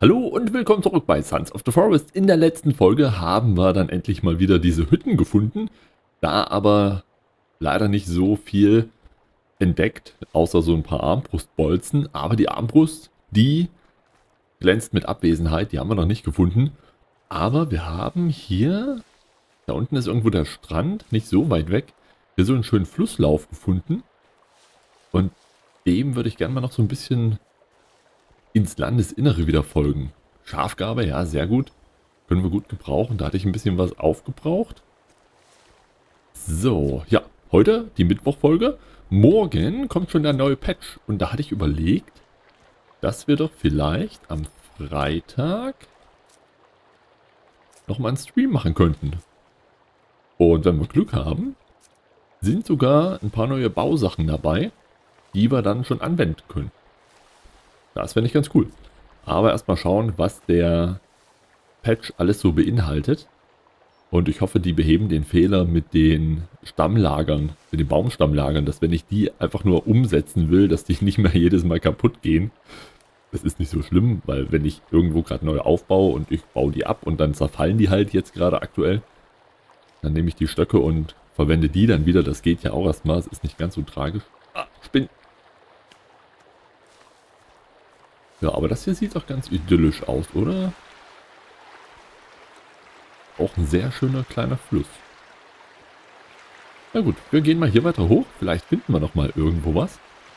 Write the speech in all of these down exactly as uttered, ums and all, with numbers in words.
Hallo und willkommen zurück bei Sons of the Forest. In der letzten Folge haben wir dann endlich mal wieder diese Hütten gefunden, da aber leider nicht so viel entdeckt, außer so ein paar Armbrustbolzen. Aber die Armbrust, die glänzt mit Abwesenheit, die haben wir noch nicht gefunden. Aber wir haben hier, da unten ist irgendwo der Strand, nicht so weit weg, hier so einen schönen Flusslauf gefunden. Und dem würde ich gerne mal noch so ein bisschen ins Landesinnere wieder folgen. Schafgarbe, ja, sehr gut. Können wir gut gebrauchen. Da hatte ich ein bisschen was aufgebraucht. So, ja, heute die Mittwochfolge. Morgen kommt schon der neue Patch. Und da hatte ich überlegt, dass wir doch vielleicht am Freitag nochmal einen Stream machen könnten. Und wenn wir Glück haben, sind sogar ein paar neue Bausachen dabei, die wir dann schon anwenden können. Das fände ich ganz cool. Aber erstmal schauen, was der Patch alles so beinhaltet. Und ich hoffe, die beheben den Fehler mit den Stammlagern, mit den Baumstammlagern, dass wenn ich die einfach nur umsetzen will, dass die nicht mehr jedes Mal kaputt gehen. Das ist nicht so schlimm, weil wenn ich irgendwo gerade neu aufbaue und ich baue die ab und dann zerfallen die halt jetzt gerade aktuell, dann nehme ich die Stöcke und verwende die dann wieder. Das geht ja auch erstmal, es ist nicht ganz so tragisch. Ah, Spinn. Ja, aber das hier sieht doch ganz idyllisch aus, oder? Auch ein sehr schöner kleiner Fluss. Na gut, wir gehen mal hier weiter hoch. Vielleicht finden wir noch mal irgendwo was.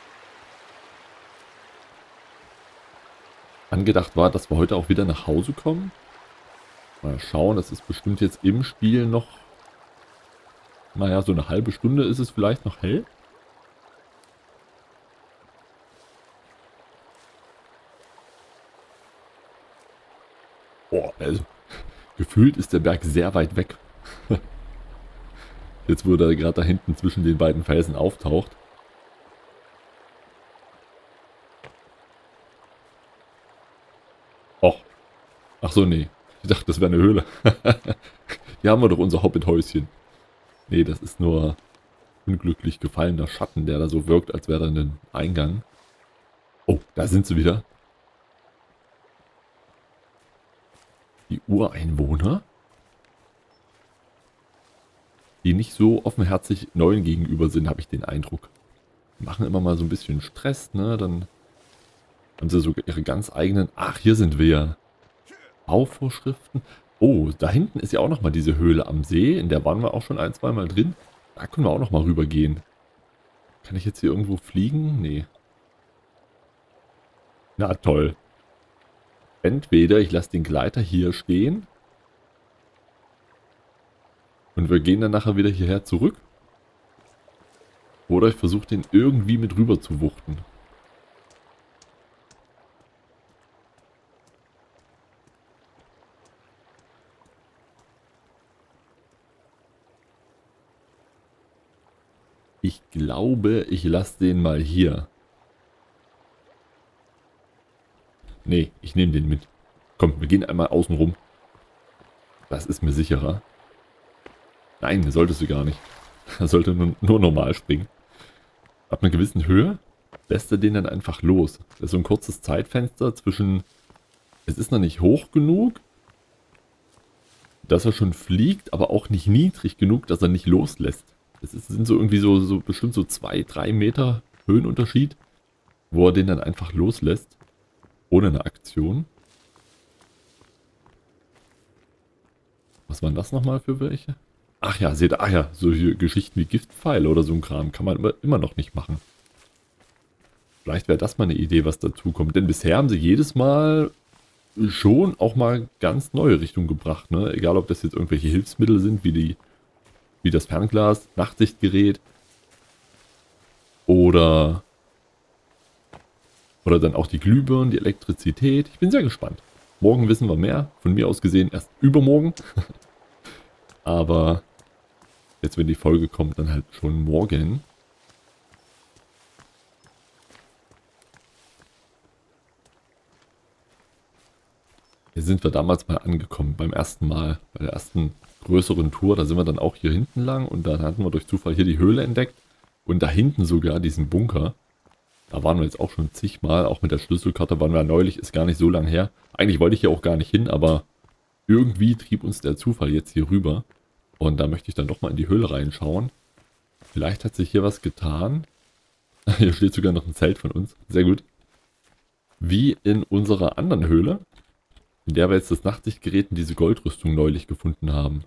Angedacht war, dass wir heute auch wieder nach Hause kommen. Mal schauen, das ist bestimmt jetzt im Spiel noch... Naja, so eine halbe Stunde ist es vielleicht noch hell. Boah, also gefühlt ist der Berg sehr weit weg. Jetzt, wo er gerade da hinten zwischen den beiden Felsen auftaucht. Och. Ach so, nee. Ich dachte, das wäre eine Höhle. Hier haben wir doch unser Hobbit-Häuschen. Nee, das ist nur unglücklich gefallener Schatten, der da so wirkt, als wäre da ein Eingang. Oh, da sind sie wieder. Die Ureinwohner, die nicht so offenherzig Neuen gegenüber sind, habe ich den Eindruck. Die machen immer mal so ein bisschen Stress, ne? Dann haben sie sogar ihre ganz eigenen... Ach, hier sind wir. Bauvorschriften. Oh, da hinten ist ja auch nochmal diese Höhle am See. In der waren wir auch schon ein, zwei Mal drin. Da können wir auch nochmal rübergehen. Kann ich jetzt hier irgendwo fliegen? Nee. Na toll. Entweder ich lasse den Gleiter hier stehen und wir gehen dann nachher wieder hierher zurück. Oder ich versuche den irgendwie mit rüber zu wuchten. Ich glaube, ich lasse den mal hier. Nee, ich nehme den mit. Komm, wir gehen einmal außen rum. Das ist mir sicherer. Nein, solltest du gar nicht. Er sollte nur, nur normal springen. Ab einer gewissen Höhe lässt er den dann einfach los. Das ist so ein kurzes Zeitfenster zwischen... Es ist noch nicht hoch genug, dass er schon fliegt, aber auch nicht niedrig genug, dass er nicht loslässt. Es ist, sind so irgendwie so, so bestimmt so zwei, drei Meter Höhenunterschied, wo er den dann einfach loslässt. Ohne eine Aktion. Was waren das nochmal für welche? Ach ja, seht ihr, ach ja, solche Geschichten wie Giftpfeile oder so ein Kram kann man immer, immer noch nicht machen. Vielleicht wäre das mal eine Idee, was dazu kommt. Denn bisher haben sie jedes Mal schon auch mal ganz neue Richtungen gebracht. Ne? Egal, ob das jetzt irgendwelche Hilfsmittel sind, wie, die, wie das Fernglas, Nachtsichtgerät oder... Oder dann auch die Glühbirnen, die Elektrizität. Ich bin sehr gespannt. Morgen wissen wir mehr. Von mir aus gesehen erst übermorgen. Aber jetzt, wenn die Folge kommt, dann halt schon morgen. Hier sind wir damals mal angekommen. Beim ersten Mal. Bei der ersten größeren Tour. Da sind wir dann auch hier hinten lang. Und dann hatten wir durch Zufall hier die Höhle entdeckt. Und da hinten sogar diesen Bunker. Da waren wir jetzt auch schon zigmal. Auch mit der Schlüsselkarte waren wir neulich. Ist gar nicht so lang her. Eigentlich wollte ich hier auch gar nicht hin, aber irgendwie trieb uns der Zufall jetzt hier rüber. Und da möchte ich dann doch mal in die Höhle reinschauen. Vielleicht hat sich hier was getan. Hier steht sogar noch ein Zelt von uns. Sehr gut. Wie in unserer anderen Höhle, in der wir jetzt das Nachtsichtgerät und diese Goldrüstung neulich gefunden haben.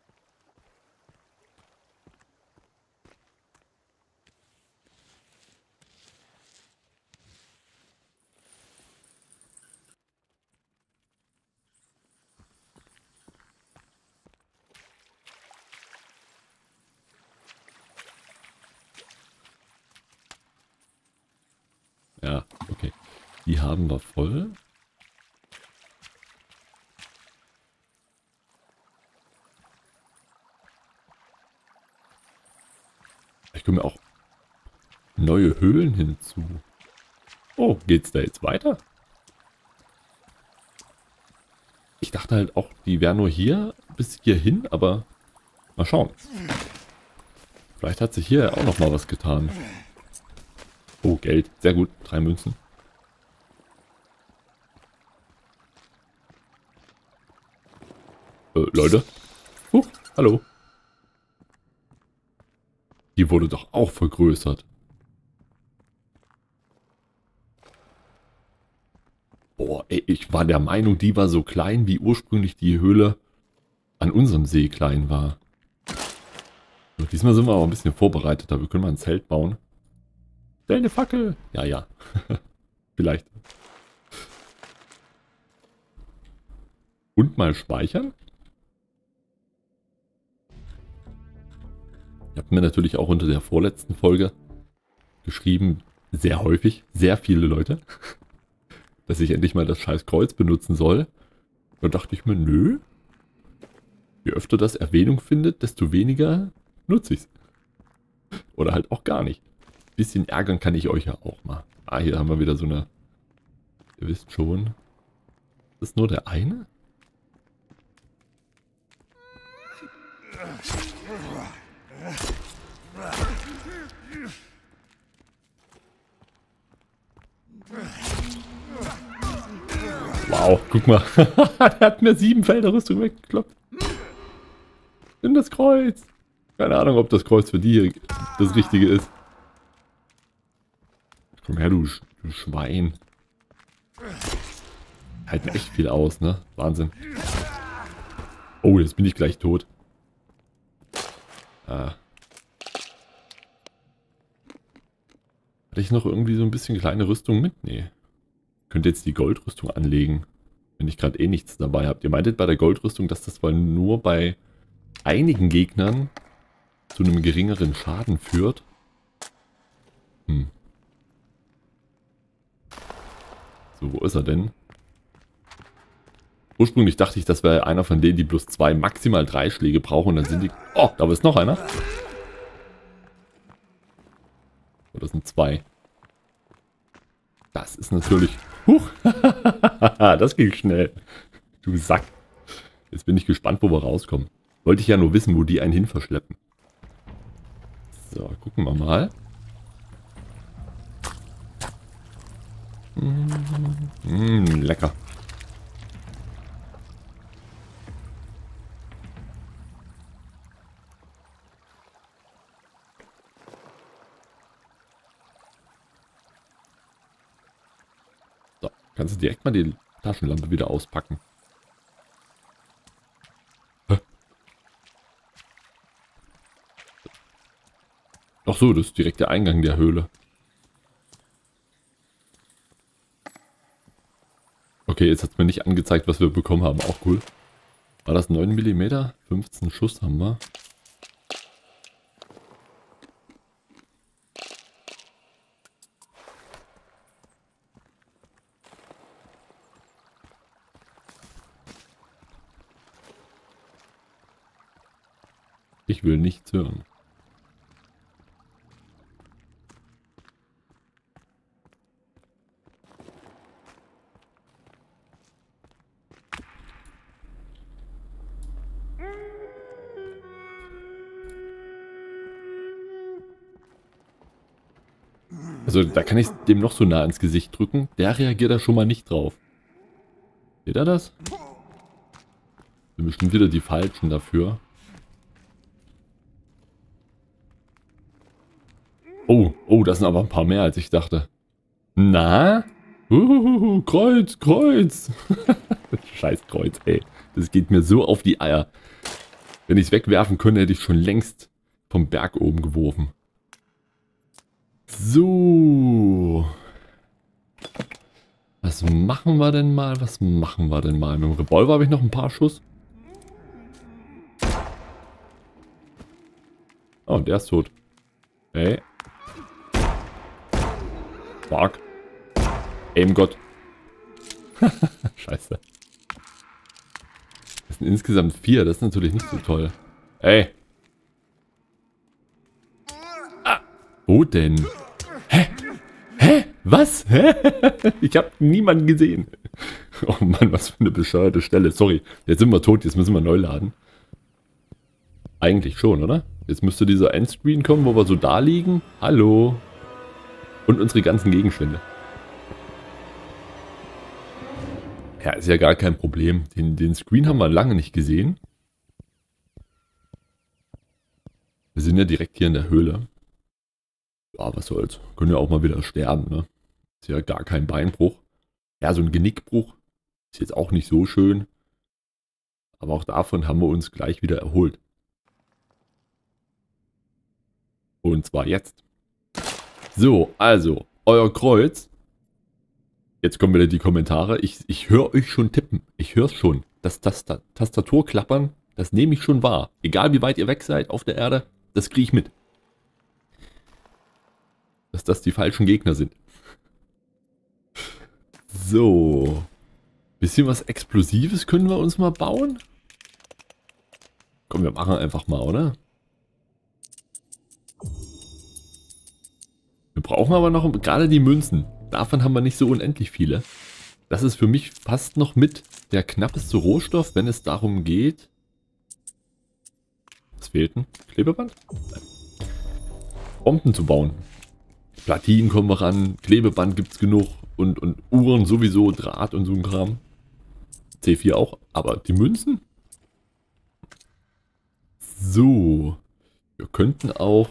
Ja, okay. Die haben wir voll. Ich komme auch neue Höhlen hinzu. Oh, geht's da jetzt weiter? Ich dachte halt auch, die wären nur hier bis hierhin, aber mal schauen. Vielleicht hat sich hier auch noch mal was getan. Oh, Geld. Sehr gut. Drei Münzen. Äh, Leute. Huh, hallo. Die wurde doch auch vergrößert. Boah, ey, ich war der Meinung, die war so klein, wie ursprünglich die Höhle an unserem See klein war. So, diesmal sind wir aber ein bisschen vorbereiteter. Wir können mal ein Zelt bauen. Stell eine Fackel. Ja, ja. Vielleicht. Und mal speichern. Ihr habt mir natürlich auch unter der vorletzten Folge geschrieben, sehr häufig, sehr viele Leute, dass ich endlich mal das scheiß Kreuz benutzen soll. Da dachte ich mir, nö. Je öfter das Erwähnung findet, desto weniger nutze ich es. Oder halt auch gar nicht. Ein bisschen ärgern kann ich euch ja auch mal. Ah, hier haben wir wieder so eine... Ihr wisst schon. Ist das nur der eine? Wow, guck mal. Der hat mir sieben Felder Rüstung weggekloppt. Nimm das Kreuz. Keine Ahnung, ob das Kreuz für die das Richtige ist. Komm her, du, du Schwein. Halten echt viel aus, ne? Wahnsinn. Oh, jetzt bin ich gleich tot. Ah. Hatte ich noch irgendwie so ein bisschen kleine Rüstung mit? Nee. Könnt jetzt die Goldrüstung anlegen, wenn ich gerade eh nichts dabei habt. Ihr meintet bei der Goldrüstung, dass das wohl nur bei einigen Gegnern zu einem geringeren Schaden führt. Hm. So, wo ist er denn? Ursprünglich dachte ich, das wäre einer von denen, die bloß zwei, maximal drei Schläge brauchen. Und dann sind die... Oh, da ist noch einer. Oh, das sind zwei. Das ist natürlich... Huch! Das ging schnell. Du Sack. Jetzt bin ich gespannt, wo wir rauskommen. Wollte ich ja nur wissen, wo die einen hin verschleppen. So, gucken wir mal. Mmh, lecker. So, kannst du direkt mal die Taschenlampe wieder auspacken. Hä? Ach so, das ist direkt der Eingang der Höhle. Okay, jetzt hat es mir nicht angezeigt, was wir bekommen haben. Auch cool. War das neun Millimeter? fünfzehn Schuss haben wir. Ich will nichts hören. Also da kann ich dem noch so nah ins Gesicht drücken. Der reagiert da schon mal nicht drauf. Seht ihr das? Sind bestimmt wieder die Falschen dafür. Oh, oh, das sind aber ein paar mehr, als ich dachte. Na? Uhuhu, Kreuz, Kreuz. Scheiß Kreuz, ey. Das geht mir so auf die Eier. Wenn ich es wegwerfen könnte, hätte ich schon längst vom Berg oben geworfen. So. Was machen wir denn mal? Was machen wir denn mal? Mit dem Revolver habe ich noch ein paar Schuss. Oh, der ist tot. Hey. Fuck. Aim Gott. Scheiße. Das sind insgesamt vier. Das ist natürlich nicht so toll. Ey. Ah. Wo denn? Hä? Hä? Was? Hä? Ich habe niemanden gesehen. Oh Mann, was für eine bescheuerte Stelle. Sorry. Jetzt sind wir tot. Jetzt müssen wir neu laden. Eigentlich schon, oder? Jetzt müsste dieser Endscreen kommen, wo wir so da liegen. Hallo. Und unsere ganzen Gegenstände. Ja, ist ja gar kein Problem. Den, den Screen haben wir lange nicht gesehen. Wir sind ja direkt hier in der Höhle. Ja, was soll's. Können ja auch mal wieder sterben, ne? Ist ja gar kein Beinbruch. Ja, so ein Genickbruch. Ist jetzt auch nicht so schön. Aber auch davon haben wir uns gleich wieder erholt. Und zwar jetzt. So, also, euer Kreuz. Jetzt kommen wieder die Kommentare. Ich, ich höre euch schon tippen. Ich höre es schon. Das, das, das Tastaturklappern, das nehme ich schon wahr. Egal wie weit ihr weg seid auf der Erde, das kriege ich mit. Dass das die falschen Gegner sind. So. Bisschen was Explosives können wir uns mal bauen. Komm, wir machen einfach mal, oder? Wir brauchen aber noch gerade die Münzen. Davon haben wir nicht so unendlich viele. Das ist für mich fast noch mit der knappeste Rohstoff, wenn es darum geht. Was fehlt denn? Klebeband? Nein. Bomben zu bauen. Platinen kommen wir ran, Klebeband gibt es genug und, und Uhren sowieso, Draht und so ein Kram. C vier auch, aber die Münzen? So. Wir könnten auch...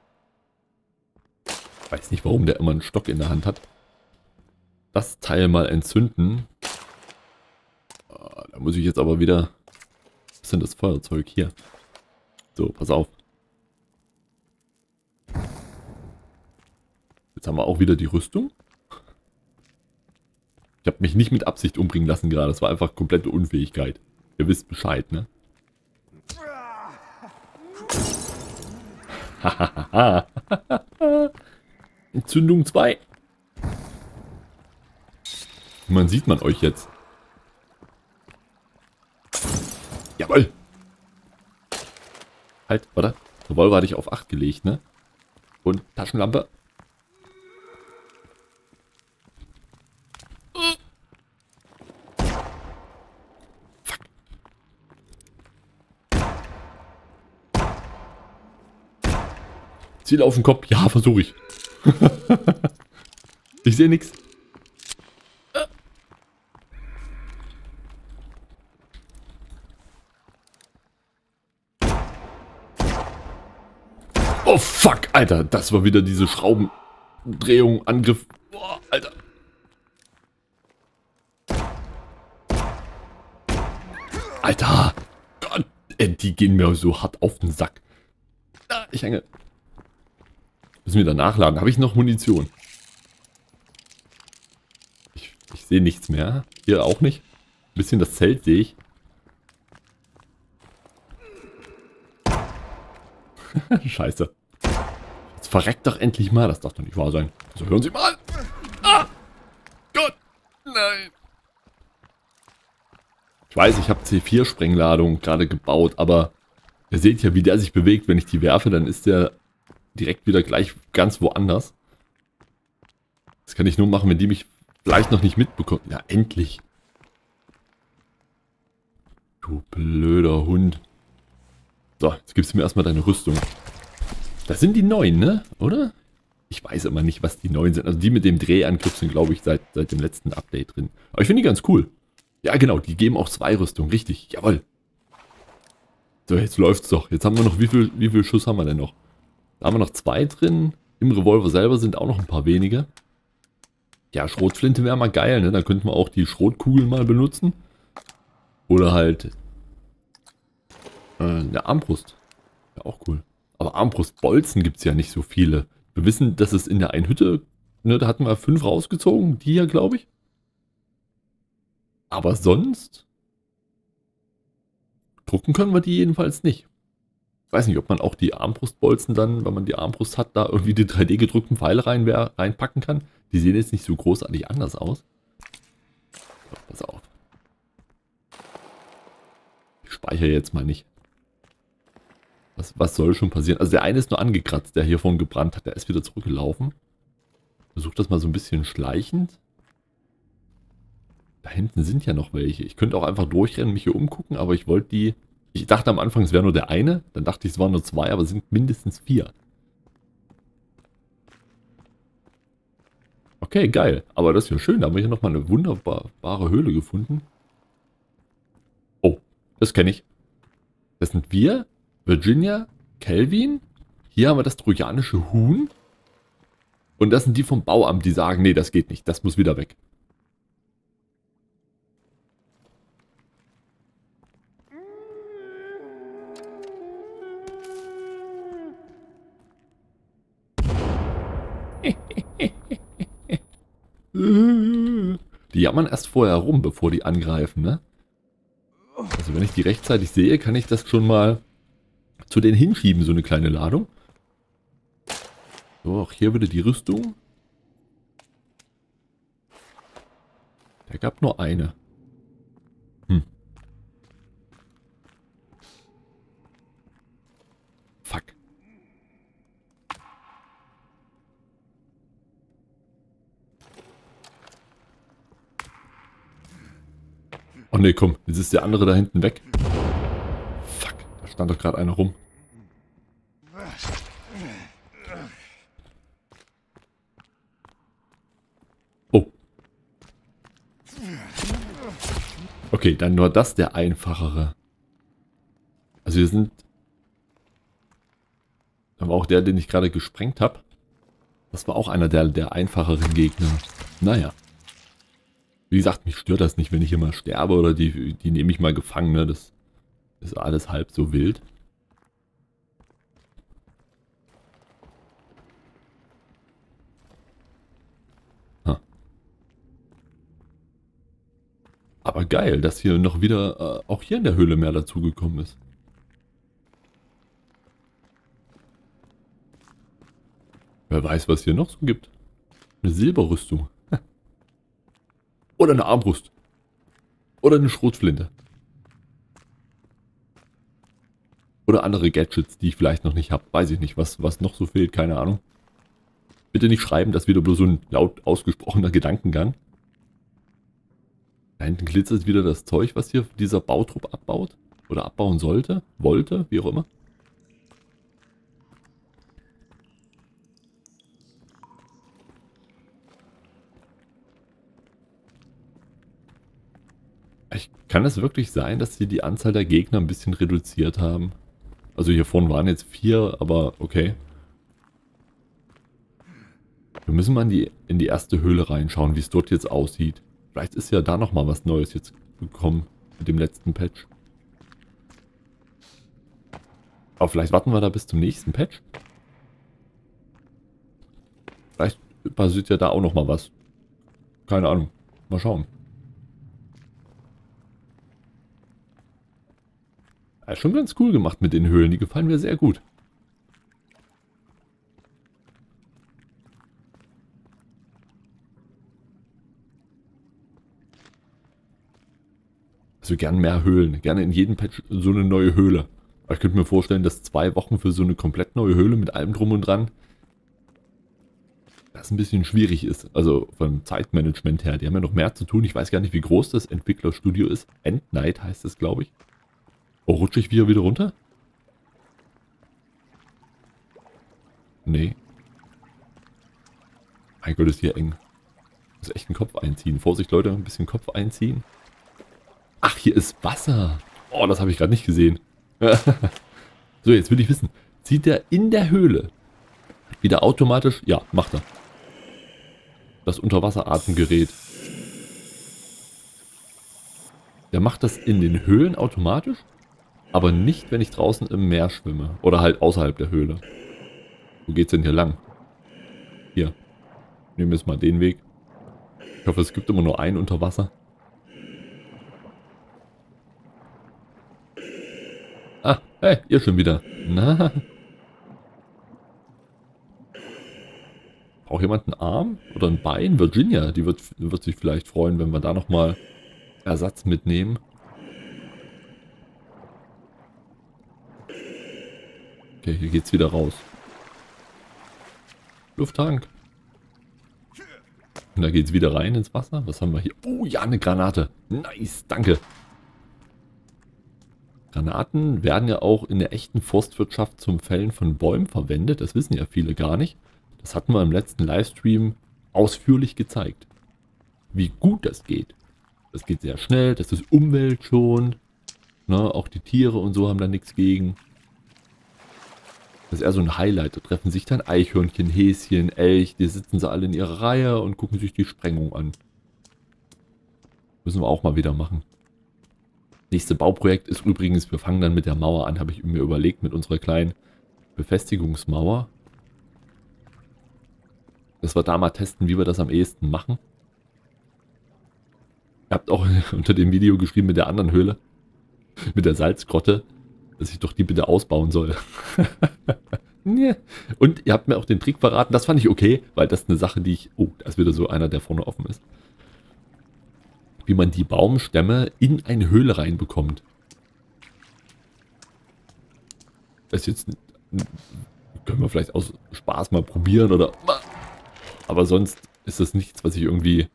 Ich weiß nicht, warum der immer einen Stock in der Hand hat. Das Teil mal entzünden. Da muss ich jetzt aber wieder... Was ist denn das Feuerzeug hier? So, pass auf. Jetzt haben wir auch wieder die Rüstung. Ich habe mich nicht mit Absicht umbringen lassen gerade. Das war einfach komplette Unfähigkeit. Ihr wisst Bescheid, ne? Entzündung zwei. Man sieht man euch jetzt. Jawohl. Halt, warte. Revolver hatte ich auf acht gelegt, ne? Und Taschenlampe. Fuck. Ziel auf den Kopf. Ja, versuche ich. Ich sehe nichts. Oh fuck, Alter, das war wieder diese Schraubendrehung, Angriff. Boah, Alter. Alter. Gott, ey, die gehen mir so hart auf den Sack. Ah, ich hänge. Müssen wir da nachladen. Habe ich noch Munition? Ich, ich sehe nichts mehr. Hier auch nicht. Ein bisschen das Zelt sehe ich. Scheiße. Jetzt verreckt doch endlich mal. Das darf doch nicht wahr sein. So, hören Sie mal. Ah! Gott! Nein! Ich weiß, ich habe C vier Sprengladung gerade gebaut, aber ihr seht ja, wie der sich bewegt. Wenn ich die werfe, dann ist der direkt wieder gleich ganz woanders. Das kann ich nur machen, wenn die mich vielleicht noch nicht mitbekommen. Ja, endlich. Du blöder Hund. So, jetzt gibst du mir erstmal deine Rüstung. Das sind die neuen, ne? Oder? Ich weiß immer nicht, was die neuen sind. Also die mit dem Drehangriff sind, glaube ich, seit, seit dem letzten Update drin. Aber ich finde die ganz cool. Ja, genau, die geben auch zwei Rüstungen. Richtig, jawohl. So, jetzt läuft's doch. Jetzt haben wir noch, wie viel, wie viel Schuss haben wir denn noch? Da haben wir noch zwei drin. Im Revolver selber sind auch noch ein paar wenige. Ja, Schrotflinte wäre mal geil, ne? Da könnten wir auch die Schrotkugeln mal benutzen. Oder halt äh, eine Armbrust. Ja, auch cool. Aber Armbrustbolzen gibt es ja nicht so viele. Wir wissen, dass es in der einen Hütte, ne, da hatten wir fünf rausgezogen. Die hier, glaube ich. Aber sonst drucken können wir die jedenfalls nicht. Ich weiß nicht, ob man auch die Armbrustbolzen dann, wenn man die Armbrust hat, da irgendwie die drei D gedrückten Pfeile rein, reinpacken kann. Die sehen jetzt nicht so großartig anders aus. So, pass auf. Ich speichere jetzt mal nicht. Was, was soll schon passieren? Also der eine ist nur angekratzt, der hier vorhin gebrannt hat. Der ist wieder zurückgelaufen. Versuch das mal so ein bisschen schleichend. Da hinten sind ja noch welche. Ich könnte auch einfach durchrennen, mich hier umgucken, aber ich wollte die... Ich dachte am Anfang, es wäre nur der eine. Dann dachte ich, es waren nur zwei, aber es sind mindestens vier. Okay, geil. Aber das ist ja schön. Da haben wir hier nochmal eine wunderbare Höhle gefunden. Oh, das kenne ich. Das sind wir, Virginia, Kelvin. Hier haben wir das trojanische Huhn. Und das sind die vom Bauamt, die sagen, nee, das geht nicht. Das muss wieder weg. Die jammern erst vorher rum, bevor die angreifen, ne? Also wenn ich die rechtzeitig sehe, kann ich das schon mal zu denen hinschieben, so eine kleine Ladung. So, auch hier wieder die Rüstung. Der gab nur eine. Hm. Fuck. Oh ne, komm, jetzt ist der andere da hinten weg. Fuck, da stand doch gerade einer rum. Oh. Okay, dann nur das der einfachere. Also wir sind... Da war auch der, den ich gerade gesprengt habe. Das war auch einer der, der einfacheren Gegner. Naja. Wie gesagt, mich stört das nicht, wenn ich immer sterbe oder die, die nehme ich mal gefangen. Ne? Das ist alles halb so wild. Ha. Aber geil, dass hier noch wieder, äh, auch hier in der Höhle mehr dazugekommen ist. Wer weiß, was hier noch so gibt. Eine Silberrüstung. Oder eine Armbrust. Oder eine Schrotflinte. Oder andere Gadgets, die ich vielleicht noch nicht habe. Weiß ich nicht, was, was noch so fehlt, keine Ahnung. Bitte nicht schreiben, das ist wieder bloß so ein laut ausgesprochener Gedankengang. Da hinten glitzert wieder das Zeug, was hier dieser Bautrupp abbaut. Oder abbauen sollte, wollte, wie auch immer. Ich, kann es wirklich sein, dass sie die Anzahl der Gegner ein bisschen reduziert haben? Also hier vorne waren jetzt vier, aber okay. Wir müssen mal in die, in die erste Höhle reinschauen, wie es dort jetzt aussieht. Vielleicht ist ja da nochmal was Neues jetzt gekommen mit dem letzten Patch. Aber vielleicht warten wir da bis zum nächsten Patch. Vielleicht passiert ja da auch nochmal was. Keine Ahnung. Mal schauen. Ja, schon ganz cool gemacht mit den Höhlen. Die gefallen mir sehr gut. Also gern mehr Höhlen. Gerne in jedem Patch so eine neue Höhle. Aber ich könnte mir vorstellen, dass zwei Wochen für so eine komplett neue Höhle mit allem drum und dran das ein bisschen schwierig ist. Also vom Zeitmanagement her. Die haben ja noch mehr zu tun. Ich weiß gar nicht, wie groß das Entwicklerstudio ist. Endnight heißt es, glaube ich. Oh, rutsche ich wieder wieder runter? Nee. Mein Gott, ist hier eng. Ich muss echt den Kopf einziehen. Vorsicht, Leute, ein bisschen Kopf einziehen. Ach, hier ist Wasser. Oh, das habe ich gerade nicht gesehen. So, jetzt will ich wissen. Zieht der in der Höhle wieder automatisch? Ja, macht er. Das Unterwasseratemgerät. Der macht das in den Höhlen automatisch, aber nicht, wenn ich draußen im Meer schwimme. Oder halt außerhalb der Höhle. Wo geht's denn hier lang? Hier. Nehmen wir jetzt mal den Weg. Ich hoffe, es gibt immer nur einen unter Wasser. Ah, hey, ihr schon wieder. Na. Braucht jemand einen Arm oder ein Bein? Virginia, die wird, wird sich vielleicht freuen, wenn wir da nochmal Ersatz mitnehmen. Okay, hier geht's wieder raus. Lufttank. Und da geht's wieder rein ins Wasser. Was haben wir hier? Oh ja, eine Granate. Nice, danke. Granaten werden ja auch in der echten Forstwirtschaft zum Fällen von Bäumen verwendet. Das wissen ja viele gar nicht. Das hatten wir im letzten Livestream ausführlich gezeigt. Wie gut das geht. Das geht sehr schnell, das ist umweltschonend. Ne, auch die Tiere und so haben da nichts gegen. Das ist eher so ein Highlight. Da treffen sich dann Eichhörnchen, Häschen, Elch. Die sitzen sie alle in ihrer Reihe und gucken sich die Sprengung an. Müssen wir auch mal wieder machen. Nächste Bauprojekt ist übrigens, wir fangen dann mit der Mauer an, habe ich mir überlegt, mit unserer kleinen Befestigungsmauer. Dass wir da mal testen, wie wir das am ehesten machen. Ihr habt auch unter dem Video geschrieben mit der anderen Höhle, mit der Salzgrotte, dass ich doch die bitte ausbauen soll. Und ihr habt mir auch den Trick verraten, das fand ich okay, weil das ist eine Sache, die ich... Oh, da ist wieder so einer, der vorne offen ist. Wie man die Baumstämme in eine Höhle reinbekommt. Das ist jetzt... Können wir vielleicht aus Spaß mal probieren oder... Aber sonst ist das nichts, was ich irgendwie...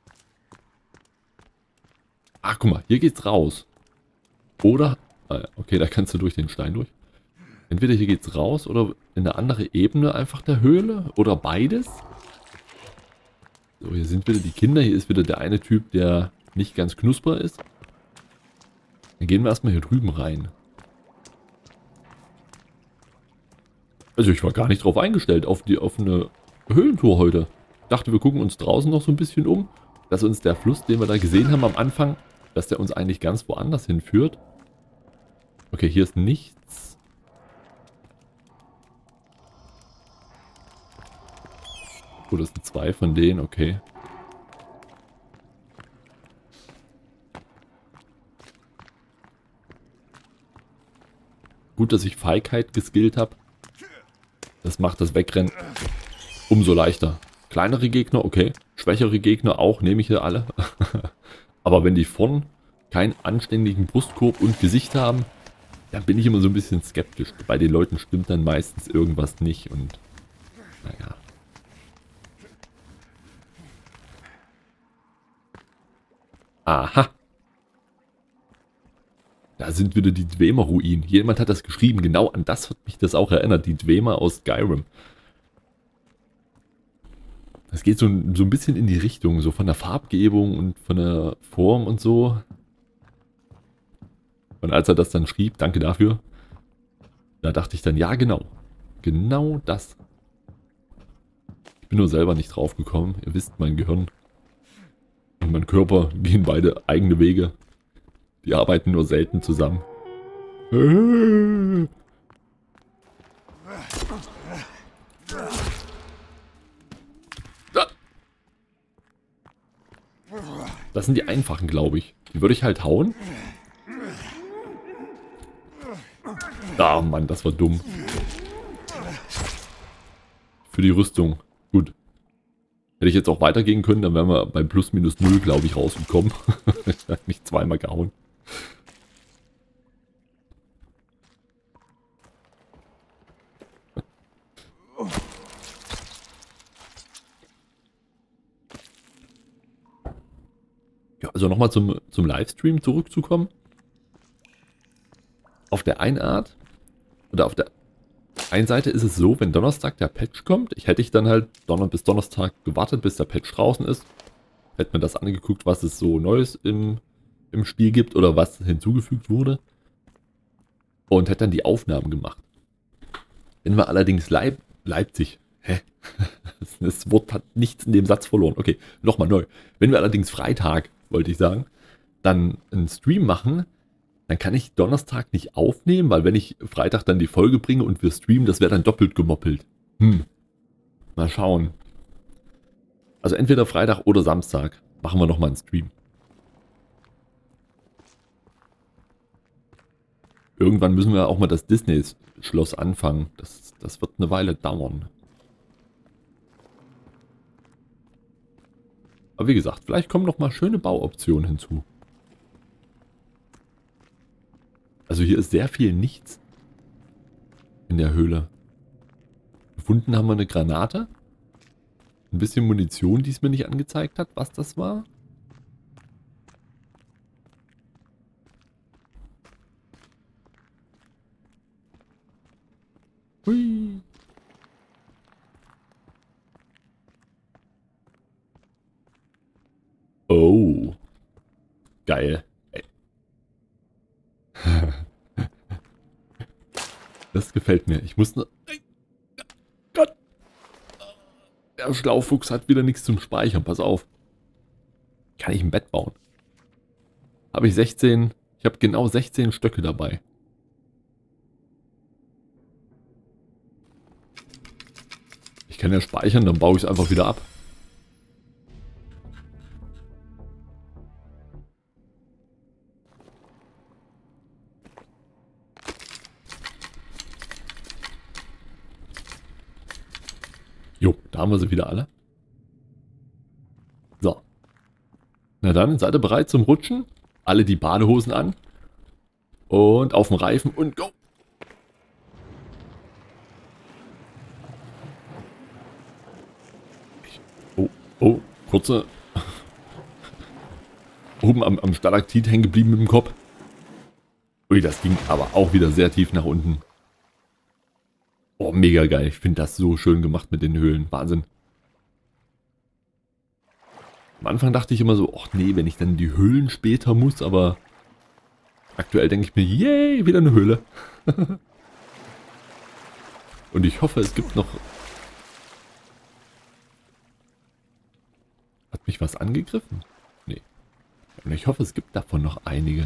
Ach, guck mal, hier geht's raus. Oder... Okay, da kannst du durch den Stein durch. Entweder hier geht's raus oder in eine andere Ebene einfach der Höhle. Oder beides. So, hier sind wieder die Kinder. Hier ist wieder der eine Typ, der nicht ganz knusper ist. Dann gehen wir erstmal hier drüben rein. Also ich war gar nicht drauf eingestellt, auf, die, auf eine Höhlentour heute. Ich dachte, wir gucken uns draußen noch so ein bisschen um. Dass uns der Fluss, den wir da gesehen haben am Anfang, dass der uns eigentlich ganz woanders hinführt. Okay, hier ist nichts. Oh, das sind zwei von denen, okay. Gut, dass ich Feigheit geskillt habe. Das macht das Wegrennen umso leichter. Kleinere Gegner, okay. Schwächere Gegner auch, nehme ich hier alle. Aber wenn die vorn keinen anständigen Brustkorb und Gesicht haben, dann bin ich immer so ein bisschen skeptisch. Bei den Leuten stimmt dann meistens irgendwas nicht und naja. Aha. Da sind wieder die Dwemer-Ruinen. Jemand hat das geschrieben. Genau an das hat mich das auch erinnert. Die Dwemer aus Skyrim. Das geht so, so ein bisschen in die Richtung. So von der Farbgebung und von der Form und so. Und als er das dann schrieb, danke dafür, da dachte ich dann, ja genau. Genau das. Ich bin nur selber nicht drauf gekommen. Ihr wisst, mein Gehirn und mein Körper gehen beide eigene Wege. Die arbeiten nur selten zusammen. Das sind die einfachen, glaube ich. Die würde ich halt hauen. Ah, Mann, das war dumm. Für die Rüstung. Gut. Hätte ich jetzt auch weitergehen können, dann wären wir bei plus minus null, glaube ich, rausgekommen. Ich habe mich zweimal gehauen. Ja, also nochmal zum, zum Livestream zurückzukommen. Auf der einen Art, oder auf der einen Seite ist es so, wenn Donnerstag der Patch kommt, ich hätte ich dann halt Donner bis Donnerstag gewartet, bis der Patch draußen ist. Hätte mir das angeguckt, was es so Neues im, im Spiel gibt oder was hinzugefügt wurde. Und hätte dann die Aufnahmen gemacht. Wenn wir allerdings Leip Leipzig, hä? Das Wort hat nichts in dem Satz verloren. Okay, nochmal neu. Wenn wir allerdings Freitag, wollte ich sagen, dann einen Stream machen, dann kann ich Donnerstag nicht aufnehmen, weil wenn ich Freitag dann die Folge bringe und wir streamen, das wäre dann doppelt gemoppelt. Hm. Mal schauen. Also entweder Freitag oder Samstag machen wir nochmal einen Stream. Irgendwann müssen wir auch mal das Disney-Schloss anfangen. Das, das wird eine Weile dauern. Aber wie gesagt, vielleicht kommen noch mal schöne Bauoptionen hinzu. Also hier ist sehr viel nichts in der Höhle. Gefunden haben wir eine Granate. Ein bisschen Munition, die es mir nicht angezeigt hat, was das war. Hui. Oh. Geil. Ey. Das gefällt mir. Ich muss nur... Gott. Der Schlaufuchs hat wieder nichts zum Speichern. Pass auf. Kann ich ein Bett bauen? Habe ich sechzehn... Ich habe genau sechzehn Stöcke dabei. Ich kann ja speichern, dann baue ich es einfach wieder ab. Jo, da haben wir sie wieder alle. So. Na dann, seid ihr bereit zum Rutschen? Alle die Badehosen an. Und auf dem Reifen und go! Oh, oh, kurze... Oben am, am Stalaktit hängen geblieben mit dem Kopf. Ui, das ging aber auch wieder sehr tief nach unten. Oh, mega geil. Ich finde das so schön gemacht mit den Höhlen. Wahnsinn. Am Anfang dachte ich immer so, ach nee, wenn ich dann in die Höhlen später muss, aber aktuell denke ich mir, yay, wieder eine Höhle. Und ich hoffe, es gibt noch... Hat mich was angegriffen? Nee. Und ich hoffe, es gibt davon noch einige.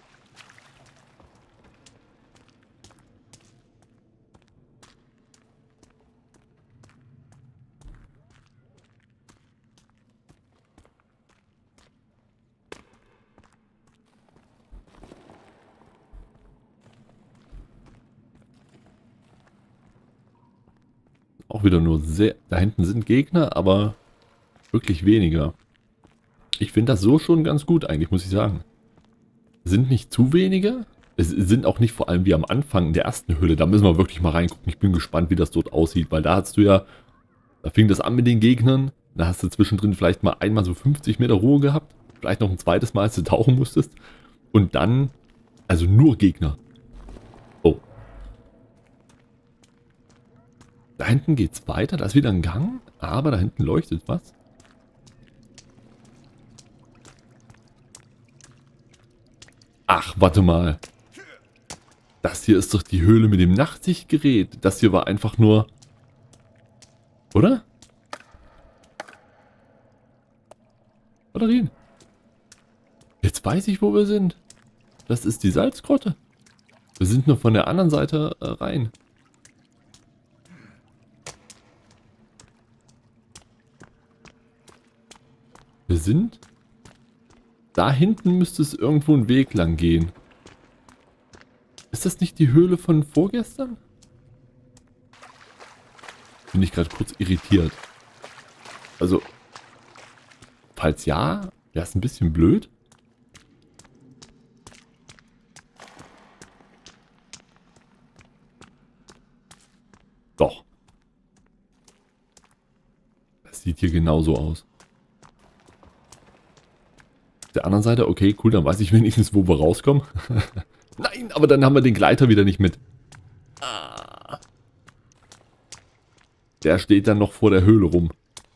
Auch wieder nur sehr... Da hinten sind Gegner, aber wirklich weniger. Ich finde das so schon ganz gut eigentlich, muss ich sagen. Sind nicht zu wenige. Es sind auch nicht vor allem wie am Anfang in der ersten Höhle. Da müssen wir wirklich mal reingucken. Ich bin gespannt, wie das dort aussieht. Weil da hast du ja... Da fing das an mit den Gegnern. Da hast du zwischendrin vielleicht mal einmal so fünfzig Meter Ruhe gehabt. Vielleicht noch ein zweites Mal, als du tauchen musstest. Und dann... Also nur Gegner. Oh. Da hinten geht's weiter. Da ist wieder ein Gang. Aber da hinten leuchtet was. Ach, warte mal. Das hier ist doch die Höhle mit dem Nachtsichtgerät. Das hier war einfach nur... Oder? Batterien. Jetzt weiß ich, wo wir sind. Das ist die Salzgrotte. Wir sind nur von der anderen Seite äh, rein. Wir sind... Da hinten müsste es irgendwo einen Weg lang gehen. Ist das nicht die Höhle von vorgestern? Bin ich gerade kurz irritiert. Also, falls ja, wäre es ein bisschen blöd. Doch. Das sieht hier genauso aus. Der anderen Seite, okay, cool, dann weiß ich wenigstens, wo wir rauskommen. Nein, aber dann haben wir den Gleiter wieder nicht mit. Ah. Der steht dann noch vor der Höhle rum.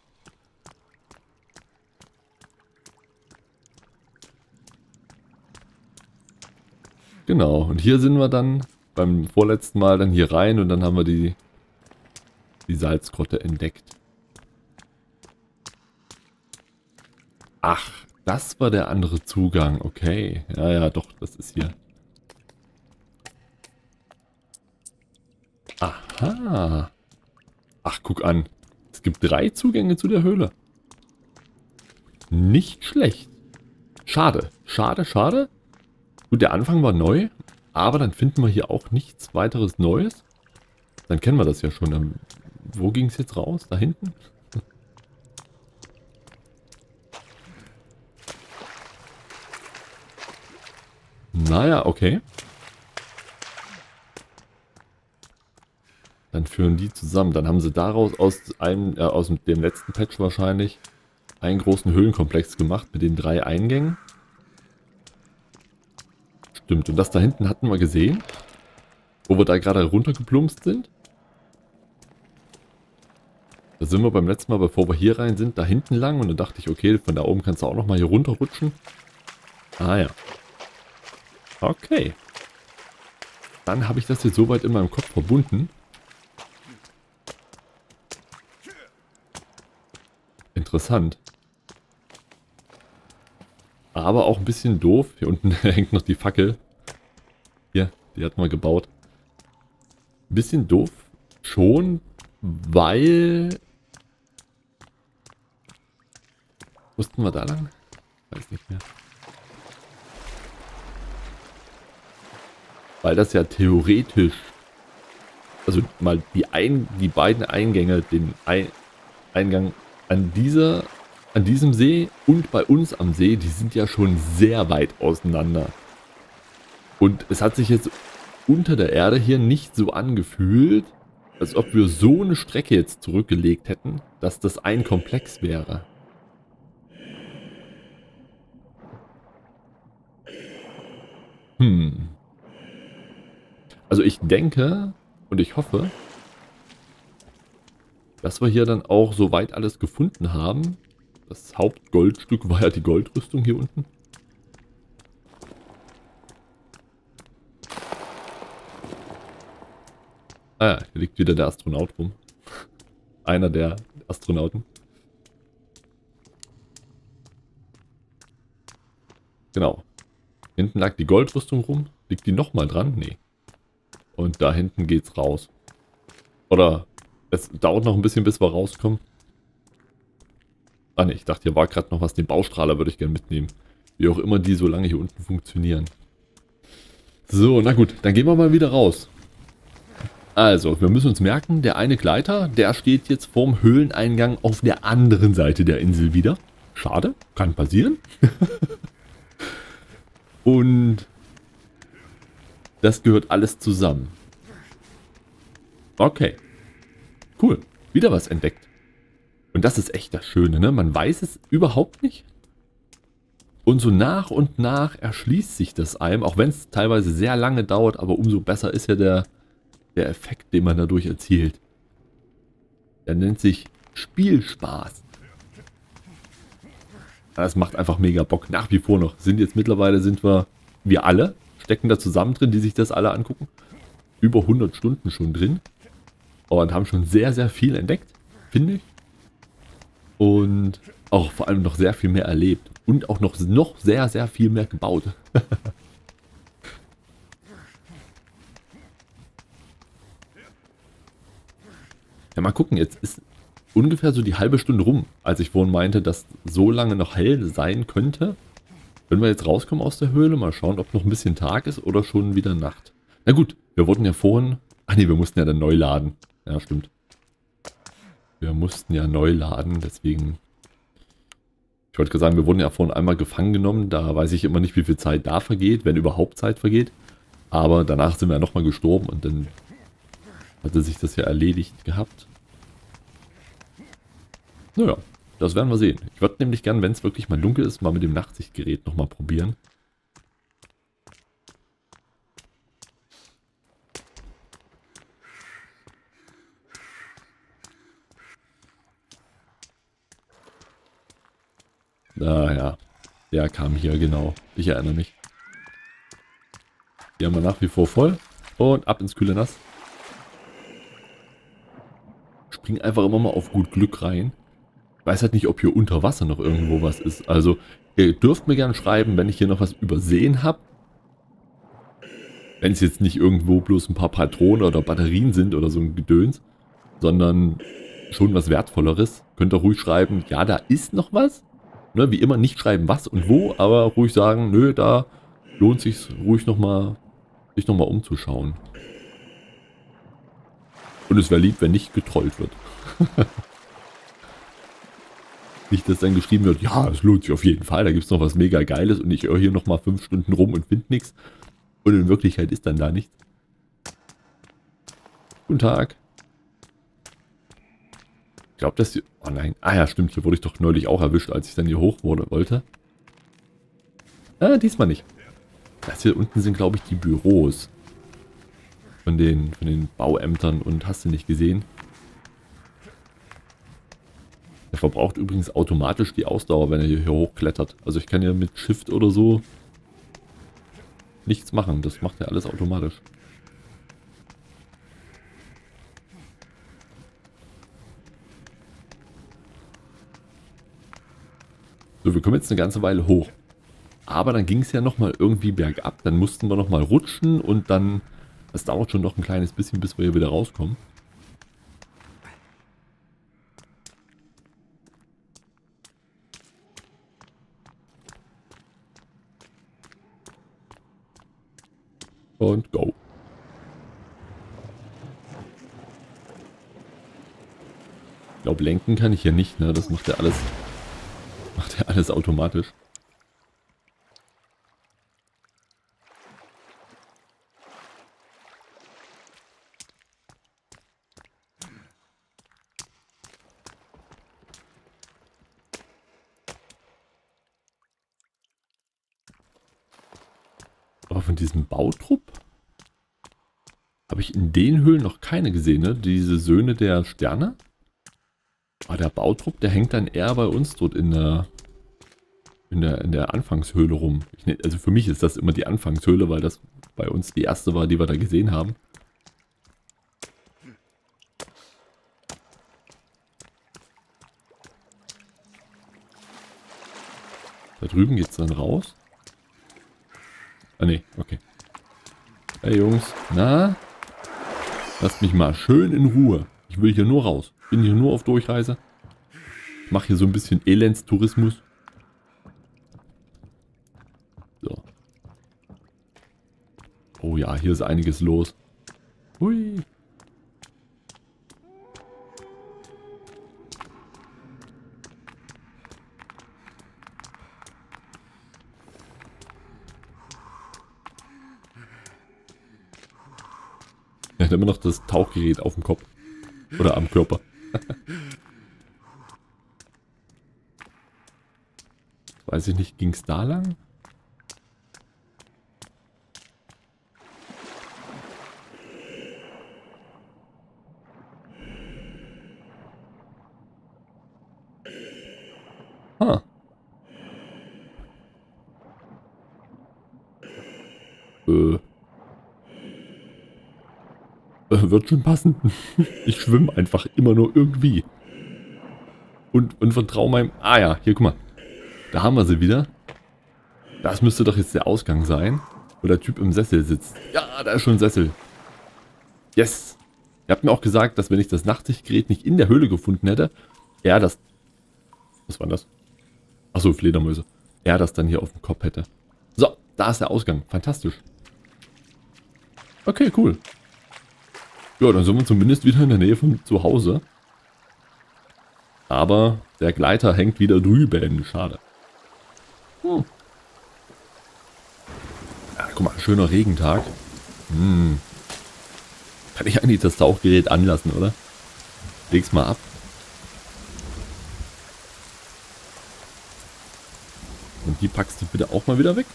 Genau, und hier sind wir dann beim vorletzten Mal dann hier rein und dann haben wir die, die Salzgrotte entdeckt. Ach, das war der andere Zugang. Okay, ja, ja, doch, das ist hier. Aha. Ach, guck an. Es gibt drei Zugänge zu der Höhle. Nicht schlecht. Schade, schade, schade. Gut, der Anfang war neu, aber dann finden wir hier auch nichts weiteres Neues. Dann kennen wir das ja schon. Dann, wo ging es jetzt raus? Da hinten? Naja, okay. Dann führen die zusammen. Dann haben sie daraus aus einem, äh, aus dem letzten Patch wahrscheinlich einen großen Höhlenkomplex gemacht mit den drei Eingängen. Stimmt. Und das da hinten hatten wir gesehen, wo wir da gerade runtergeplumpst sind. Da sind wir beim letzten Mal, bevor wir hier rein sind, da hinten lang. Und dann dachte ich, okay, von da oben kannst du auch nochmal hier runterrutschen. Ah ja. Okay. Dann habe ich das jetzt soweit in meinem Kopf verbunden. Interessant. Aber auch ein bisschen doof. Hier unten hängt noch die Fackel. Hier, die hat man gebaut. Ein bisschen doof schon, weil... Mussten wir da lang? Weiß nicht mehr. Weil das ja theoretisch... Also mal die, ein, die beiden Eingänge, den ein, Eingang an dieser... An diesem See und bei uns am See, die sind ja schon sehr weit auseinander. Und es hat sich jetzt unter der Erde hier nicht so angefühlt, als ob wir so eine Strecke jetzt zurückgelegt hätten, dass das ein Komplex wäre. Hm. Also ich denke und ich hoffe, dass wir hier dann auch soweit alles gefunden haben. Das Hauptgoldstück war ja die Goldrüstung hier unten. Ah ja, hier liegt wieder der Astronaut rum. Einer der Astronauten. Genau. Hinten lag die Goldrüstung rum. Liegt die nochmal dran? Nee. Und da hinten geht's raus. Oder es dauert noch ein bisschen, bis wir rauskommen. Ah ne, ich dachte, hier war gerade noch was. Den Baustrahler würde ich gerne mitnehmen. Wie auch immer die so lange hier unten funktionieren. So, na gut, dann gehen wir mal wieder raus. Also, wir müssen uns merken, der eine Gleiter, der steht jetzt vorm Höhleneingang auf der anderen Seite der Insel wieder. Schade, kann passieren. Und das gehört alles zusammen. Okay. Cool. Wieder was entdeckt. Und das ist echt das Schöne, ne? Man weiß es überhaupt nicht. Und so nach und nach erschließt sich das einem, auch wenn es teilweise sehr lange dauert, aber umso besser ist ja der, der Effekt, den man dadurch erzielt. Der nennt sich Spielspaß. Das macht einfach mega Bock. Nach wie vor noch. Sind jetzt mittlerweile, sind wir, wir alle, stecken da zusammen drin, die sich das alle angucken. Über hundert Stunden schon drin. Und haben schon sehr, sehr viel entdeckt, finde ich. Und auch vor allem noch sehr viel mehr erlebt. Und auch noch, noch sehr, sehr viel mehr gebaut. Ja, mal gucken, jetzt ist ungefähr so die halbe Stunde rum, als ich vorhin meinte, dass so lange noch hell sein könnte. Wenn wir jetzt rauskommen aus der Höhle, mal schauen, ob noch ein bisschen Tag ist oder schon wieder Nacht. Na gut, wir wurden ja vorhin... Ach nee, wir mussten ja dann neu laden. Ja, stimmt. Wir mussten ja neu laden, deswegen... Ich wollte gerade sagen, wir wurden ja vorhin einmal gefangen genommen. Da weiß ich immer nicht, wie viel Zeit da vergeht, wenn überhaupt Zeit vergeht. Aber danach sind wir ja nochmal gestorben und dann hatte sich das ja erledigt gehabt. Naja, das werden wir sehen. Ich würde nämlich gern, wenn es wirklich mal dunkel ist, mal mit dem Nachtsichtgerät nochmal probieren. Ah ja, der kam hier, genau. Ich erinnere mich. Die haben wir nach wie vor voll. Und ab ins kühle Nass. Spring einfach immer mal auf gut Glück rein. Ich weiß halt nicht, ob hier unter Wasser noch irgendwo was ist. Also, ihr dürft mir gerne schreiben, wenn ich hier noch was übersehen habe. Wenn es jetzt nicht irgendwo bloß ein paar Patronen oder Batterien sind oder so ein Gedöns, sondern schon was Wertvolleres, könnt ihr ruhig schreiben, ja, da ist noch was. Ne, wie immer nicht schreiben, was und wo, aber ruhig sagen, nö, da lohnt sich ruhig nochmal, sich nochmal umzuschauen. Und es wäre lieb, wenn nicht getrollt wird. Nicht, dass dann geschrieben wird, ja, es lohnt sich auf jeden Fall, da gibt es noch was mega Geiles und ich höre hier nochmal fünf Stunden rum und finde nichts. Und in Wirklichkeit ist dann da nichts. Guten Tag. Ich glaube, dass die... Oh nein. Ah ja, stimmt. Hier wurde ich doch neulich auch erwischt, als ich dann hier hoch wurde, wollte. Ah, diesmal nicht. Das hier unten sind, glaube ich, die Büros. Von den, von den Bauämtern und hast du nicht gesehen. Er verbraucht übrigens automatisch die Ausdauer, wenn er hier, hier hochklettert. Also ich kann ja mit Shift oder so nichts machen. Das macht er alles automatisch. So, wir kommen jetzt eine ganze Weile hoch. Aber dann ging es ja nochmal irgendwie bergab. Dann mussten wir nochmal rutschen und dann... Das dauert schon noch ein kleines bisschen, bis wir hier wieder rauskommen. Und go. Ich glaube, lenken kann ich hier nicht, ne? Das macht ja alles, macht ja alles automatisch. Aber von diesem Bautrupp habe ich in den Höhlen noch keine gesehen, ne? Diese Söhne der Sterne. Aber der Bautrupp, der hängt dann eher bei uns dort in der, in der, in der Anfangshöhle rum. Ich ne, also für mich ist das immer die Anfangshöhle, weil das bei uns die erste war, die wir da gesehen haben. Da drüben geht es dann raus. Ah ne, okay. Hey Jungs, na? Lasst mich mal schön in Ruhe. Ich will hier nur raus. Bin hier nur auf Durchreise. Ich mache hier so ein bisschen Elendstourismus. So. Oh ja, hier ist einiges los. Hui. Er hat immer noch das Tauchgerät auf dem Kopf. Oder am Körper. Weiß ich nicht, ging es da lang? Ah. Äh. Wird schon passen. Ich schwimme einfach immer nur irgendwie. Und, und vertraue meinem... Ah ja, hier, guck mal. Da haben wir sie wieder. Das müsste doch jetzt der Ausgang sein. Wo der Typ im Sessel sitzt. Ja, da ist schon ein Sessel. Yes. Ihr habt mir auch gesagt, dass wenn ich das Nachtsichtgerät nicht in der Höhle gefunden hätte, er das... Was war das? Achso, Fledermäuse. Er das dann hier auf dem Kopf hätte. So, da ist der Ausgang. Fantastisch. Okay, cool. Ja, dann sind wir zumindest wieder in der Nähe von zu Hause. Aber der Gleiter hängt wieder drüben. Schade. Hm. Ja, guck mal, schöner Regentag. Hm. Kann ich eigentlich das Tauchgerät anlassen, oder? Leg's mal ab. Und die packst du bitte auch mal wieder weg.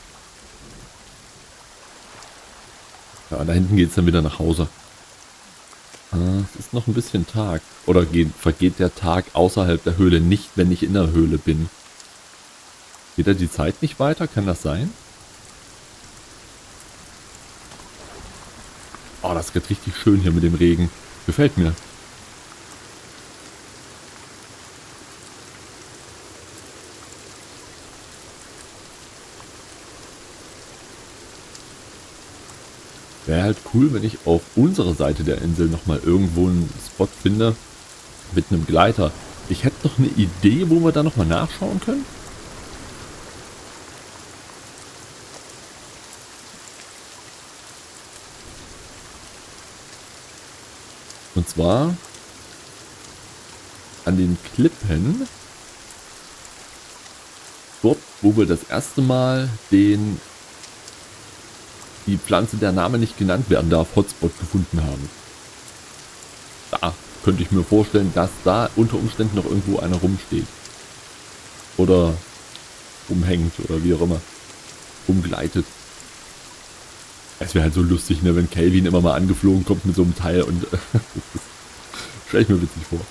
Ja, da hinten geht es dann wieder nach Hause. Es ist noch ein bisschen Tag. Oder geht, vergeht der Tag außerhalb der Höhle nicht, wenn ich in der Höhle bin. Geht da die Zeit nicht weiter? Kann das sein? Oh, das geht richtig schön hier mit dem Regen. Gefällt mir. Wäre halt cool, wenn ich auf unserer Seite der Insel nochmal irgendwo einen Spot finde mit einem Gleiter. Ich hätte noch eine Idee, wo wir da nochmal nachschauen können. Und zwar an den Klippen, dort, wo wir das erste Mal den, die Pflanze, der Name nicht genannt werden darf, Hotspot gefunden haben. Da könnte ich mir vorstellen, dass da unter Umständen noch irgendwo einer rumsteht. Oder rumhängt oder wie auch immer. Rumgleitet. Es wäre halt so lustig, ne, wenn Kelvin immer mal angeflogen kommt mit so einem Teil und stelle ich mir witzig vor.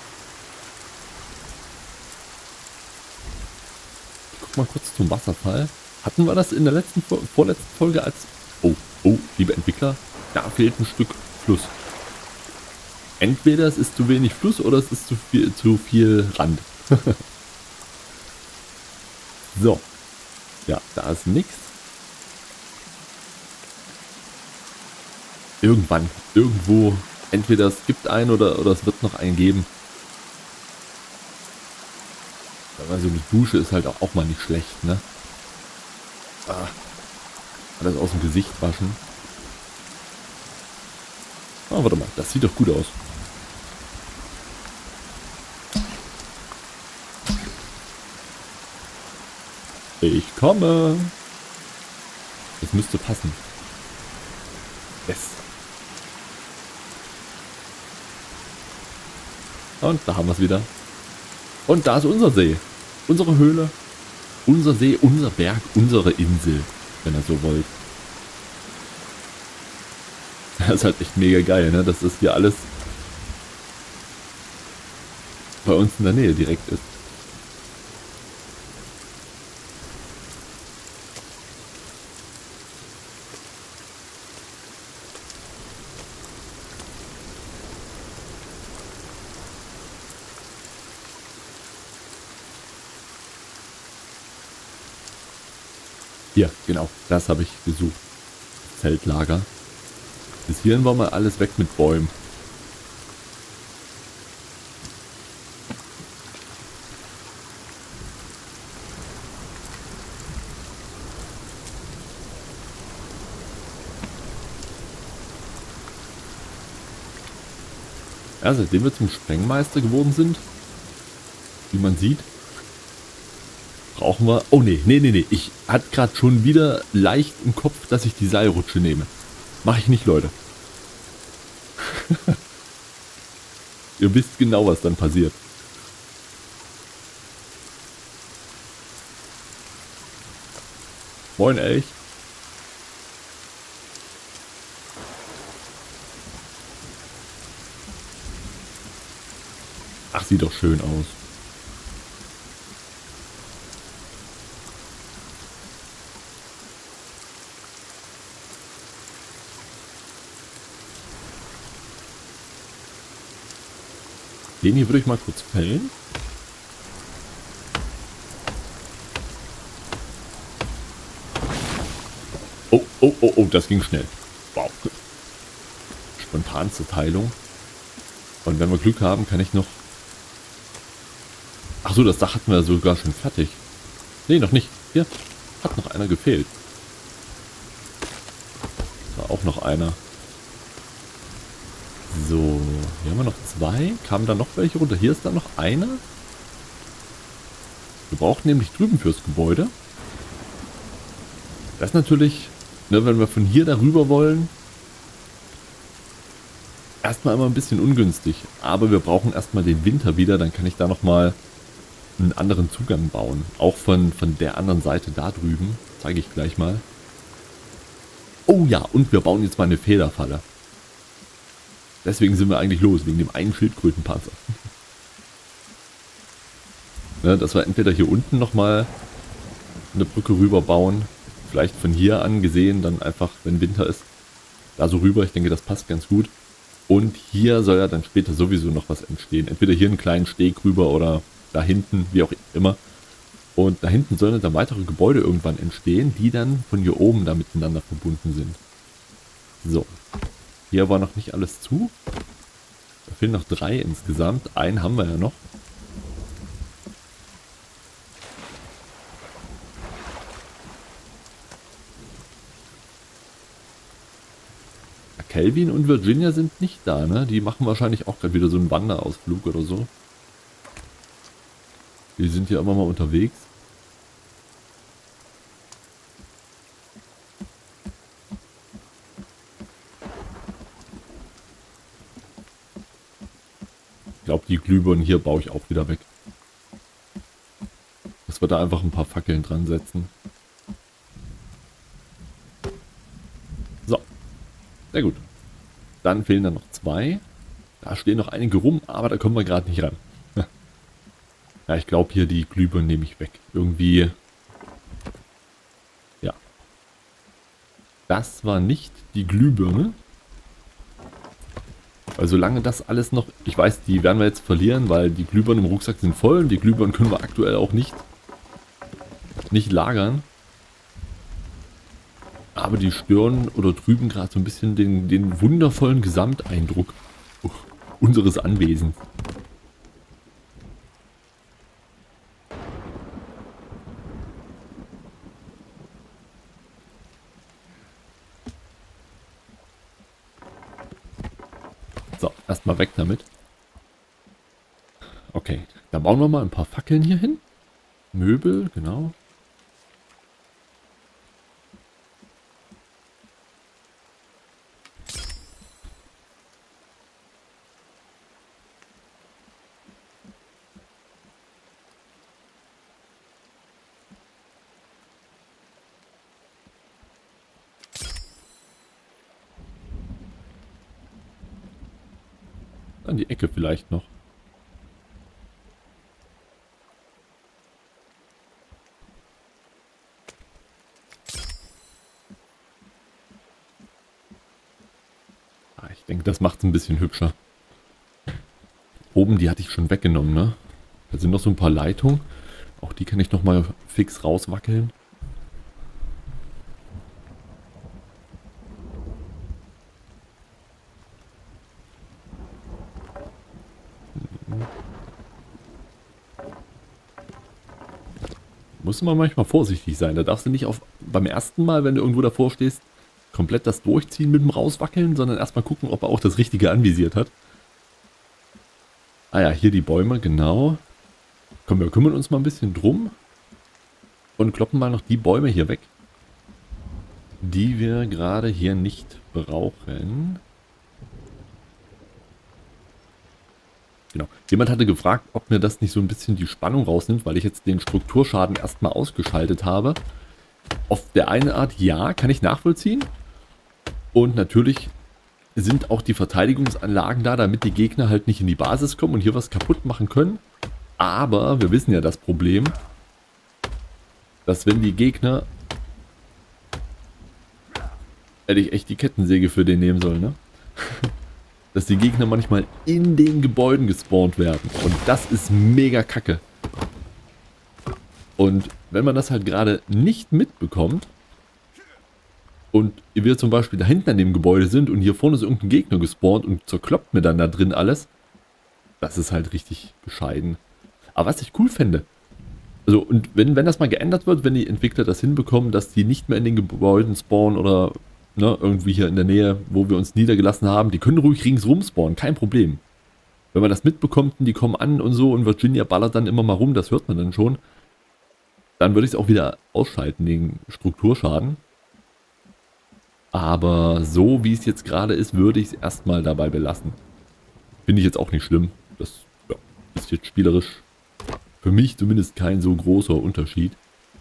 Ich guck mal kurz zum Wasserfall. Hatten wir das in der letzten, vorletzten Folge als... Oh, oh, liebe Entwickler, da fehlt ein Stück Fluss. Entweder es ist zu wenig Fluss oder es ist zu viel, zu viel Rand. So. Ja, da ist nichts. Irgendwann, irgendwo, entweder es gibt einen oder, oder es wird noch einen geben. Also eine Dusche ist halt auch, auch mal nicht schlecht, ne? Ah, alles aus dem Gesicht waschen. Ah, warte mal, das sieht doch gut aus. Ich komme. Das müsste passen. Yes. Und da haben wir es wieder. Und da ist unser See. Unsere Höhle. Unser See, unser Berg, unsere Insel. Wenn ihr so wollt. Das ist halt echt mega geil, ne? Dass das hier alles bei uns in der Nähe direkt ist. Hier, genau, das habe ich gesucht. Zeltlager. Bis hierhin war mal alles weg mit Bäumen. Ja, seitdem wir zum Sprengmeister geworden sind, wie man sieht, brauchen wir... Oh nee, nee, nee, nee. Ich hatte gerade schon wieder leicht im Kopf, dass ich die Seilrutsche nehme. Mache ich nicht, Leute. Ihr wisst genau, was dann passiert. Moin, Elch. Ach, sieht doch schön aus. Den hier würde ich mal kurz fällen. Oh, oh, oh, oh, das ging schnell. Wow. Spontanste Teilung. Und wenn wir Glück haben, kann ich noch... Ach so, das Dach hatten wir sogar schon fertig. Nee, noch nicht. Hier hat noch einer gefehlt. Da auch noch einer. So, hier haben wir noch zwei. Kamen da noch welche runter? Hier ist da noch einer. Wir brauchen nämlich drüben fürs Gebäude. Das ist natürlich, ne, wenn wir von hier darüber wollen, erstmal immer ein bisschen ungünstig. Aber wir brauchen erstmal den Winter wieder. Dann kann ich da nochmal einen anderen Zugang bauen. Auch von, von der anderen Seite da drüben. Zeige ich gleich mal. Oh ja, und wir bauen jetzt mal eine Federfalle. Deswegen sind wir eigentlich los, wegen dem einen Schildkrötenpanzer. Ne, dass wir entweder hier unten nochmal eine Brücke rüber bauen. Vielleicht von hier an gesehen, dann einfach, wenn Winter ist, da so rüber. Ich denke, das passt ganz gut. Und hier soll ja dann später sowieso noch was entstehen. Entweder hier einen kleinen Steg rüber oder da hinten, wie auch immer. Und da hinten sollen dann weitere Gebäude irgendwann entstehen, die dann von hier oben da miteinander verbunden sind. So. Hier war noch nicht alles zu. Da fehlen noch drei insgesamt. Einen haben wir ja noch. Kelvin und Virginia sind nicht da, ne? Die machen wahrscheinlich auch gerade wieder so einen Wanderausflug oder so. Die sind ja immer mal unterwegs. Ich glaube, die Glühbirnen hier baue ich auch wieder weg. Dass wir da einfach ein paar Fackeln dran setzen. So. Sehr gut. Dann fehlen da noch zwei. Da stehen noch einige rum, aber da kommen wir gerade nicht ran. Ja, ich glaube hier die Glühbirnen nehme ich weg. Irgendwie. Ja. Das war nicht die Glühbirne. Weil solange das alles noch... Ich weiß, die werden wir jetzt verlieren, weil die Glühbirnen im Rucksack sind voll. Und die Glühbirnen können wir aktuell auch nicht, nicht lagern. Aber die stören oder trüben gerade so ein bisschen den, den wundervollen Gesamteindruck unseres Anwesens. So, erstmal weg damit. Okay, dann bauen wir mal ein paar Fackeln hier hin. Möbel, genau. An die Ecke vielleicht noch. Ah, ich denke, das macht es ein bisschen hübscher. Oben, die hatte ich schon weggenommen, ne? Da sind noch so ein paar Leitungen. Auch die kann ich noch mal fix rauswackeln. Muss man manchmal vorsichtig sein. Da darfst du nicht auf beim ersten Mal, wenn du irgendwo davor stehst, komplett das durchziehen mit dem Rauswackeln, sondern erstmal gucken, ob er auch das Richtige anvisiert hat. Ah ja, hier die Bäume, genau. Komm, wir kümmern uns mal ein bisschen drum und kloppen mal noch die Bäume hier weg, die wir gerade hier nicht brauchen. Genau. Jemand hatte gefragt, ob mir das nicht so ein bisschen die Spannung rausnimmt, weil ich jetzt den Strukturschaden erstmal ausgeschaltet habe. Auf der einen Art ja, kann ich nachvollziehen. Und natürlich sind auch die Verteidigungsanlagen da, damit die Gegner halt nicht in die Basis kommen und hier was kaputt machen können. Aber wir wissen ja das Problem, dass wenn die Gegner... Hätte ich echt die Kettensäge für den nehmen sollen, ne? Dass die Gegner manchmal in den Gebäuden gespawnt werden. Und das ist mega kacke. Und wenn man das halt gerade nicht mitbekommt und wir zum Beispiel da hinten an dem Gebäude sind und hier vorne ist irgendein Gegner gespawnt und zerkloppt mir dann da drin alles, das ist halt richtig bescheiden. Aber was ich cool fände, also und wenn, wenn das mal geändert wird, wenn die Entwickler das hinbekommen, dass die nicht mehr in den Gebäuden spawnen oder ne, irgendwie hier in der Nähe, wo wir uns niedergelassen haben, die können ruhig ringsrum spawnen, kein Problem. Wenn man das mitbekommt und die kommen an und so und Virginia ballert dann immer mal rum, das hört man dann schon, dann würde ich es auch wieder ausschalten, den Strukturschaden. Aber so wie es jetzt gerade ist, würde ich es erstmal dabei belassen. Finde ich jetzt auch nicht schlimm. Das ja, ist jetzt spielerisch für mich zumindest kein so großer Unterschied.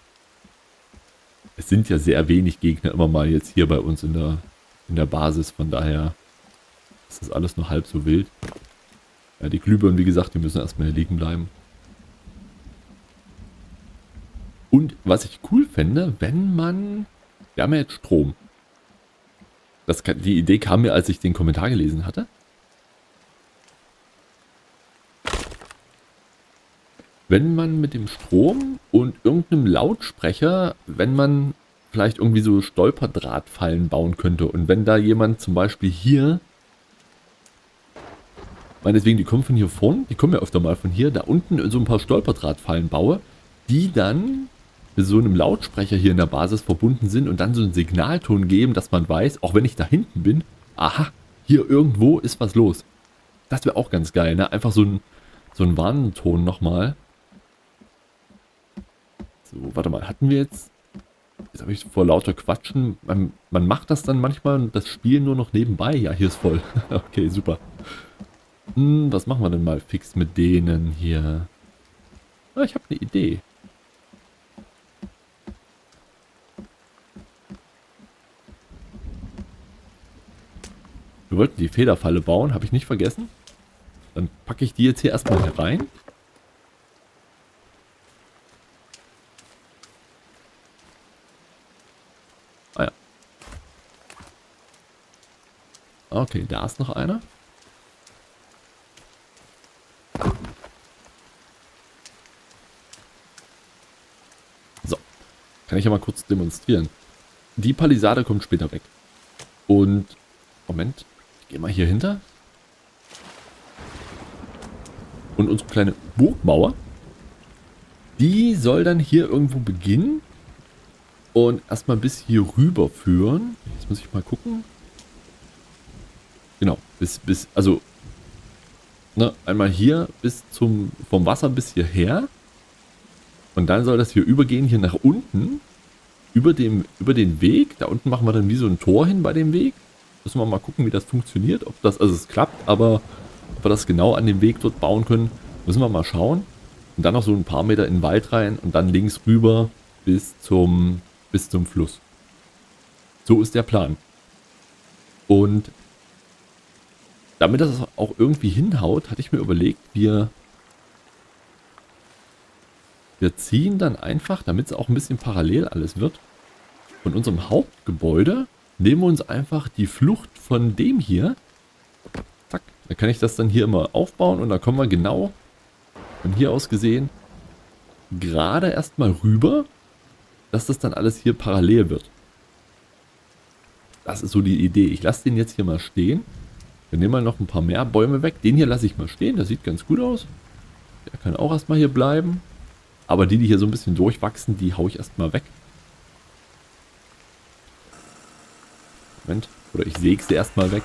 Es sind ja sehr wenig Gegner immer mal jetzt hier bei uns in der, in der Basis, von daher ist das alles nur halb so wild. Ja, die Glühbirnen, wie gesagt, die müssen erstmal hier liegen bleiben. Und was ich cool fände, wenn man... Wir haben ja jetzt Strom. Das, die Idee kam mir, als ich den Kommentar gelesen hatte. Wenn man mit dem Strom und irgendeinem Lautsprecher, wenn man vielleicht irgendwie so Stolperdrahtfallen bauen könnte und wenn da jemand zum Beispiel hier, meinetwegen, die kommen von hier vorne, die kommen ja öfter mal von hier, da unten so ein paar Stolperdrahtfallen baue, die dann mit so einem Lautsprecher hier in der Basis verbunden sind und dann so einen Signalton geben, dass man weiß, auch wenn ich da hinten bin, aha, hier irgendwo ist was los. Das wäre auch ganz geil, ne? Einfach so ein, so ein Warnton nochmal. So, warte mal, hatten wir jetzt... Jetzt habe ich vor lauter Quatschen... Man, man macht das dann manchmal, das Spiel nur noch nebenbei. Ja, hier ist voll. Okay, super. Hm, was machen wir denn mal fix mit denen hier? Ah, ich habe eine Idee. Wir wollten die Federfalle bauen, habe ich nicht vergessen. Dann packe ich die jetzt hier erstmal hier rein. Ah ja. Okay, da ist noch einer. So. Kann ich ja mal kurz demonstrieren. Die Palisade kommt später weg. Und, Moment, ich gehe mal hier hinter. Und unsere kleine Burgmauer, die soll dann hier irgendwo beginnen und erstmal bis hier rüber führen. Jetzt muss ich mal gucken. Genau, bis, bis, also, ne, einmal hier bis zum, vom Wasser bis hierher. Und dann soll das hier übergehen, hier nach unten, über, dem, über den Weg. Da unten machen wir dann wie so ein Tor hin bei dem Weg. Müssen wir mal gucken, wie das funktioniert. Ob das, also es klappt, aber ob wir das genau an dem Weg dort bauen können, müssen wir mal schauen. Und dann noch so ein paar Meter in den Wald rein und dann links rüber bis zum, bis zum Fluss. So ist der Plan. Und damit das auch irgendwie hinhaut, hatte ich mir überlegt, wir, wir ziehen dann einfach, damit es auch ein bisschen parallel alles wird, von unserem Hauptgebäude, nehmen wir uns einfach die Flucht von dem hier. Zack, dann kann ich das dann hier immer aufbauen und dann kommen wir genau von hier aus gesehen gerade erstmal rüber, dass das dann alles hier parallel wird. Das ist so die Idee. Ich lasse den jetzt hier mal stehen. Wir nehmen mal noch ein paar mehr Bäume weg. Den hier lasse ich mal stehen. Der sieht ganz gut aus. Der kann auch erstmal hier bleiben. Aber die, die hier so ein bisschen durchwachsen, die haue ich erstmal weg. Moment. Oder ich säge sie erstmal weg.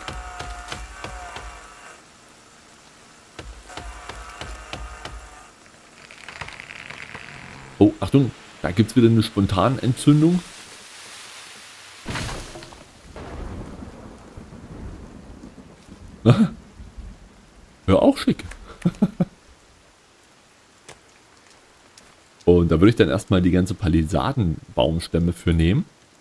Oh, Achtung. Da gibt es wieder eine spontane Entzündung. Ja, auch schick. Und da würde ich dann erstmal die ganze Palisadenbaumstämme für nehmen.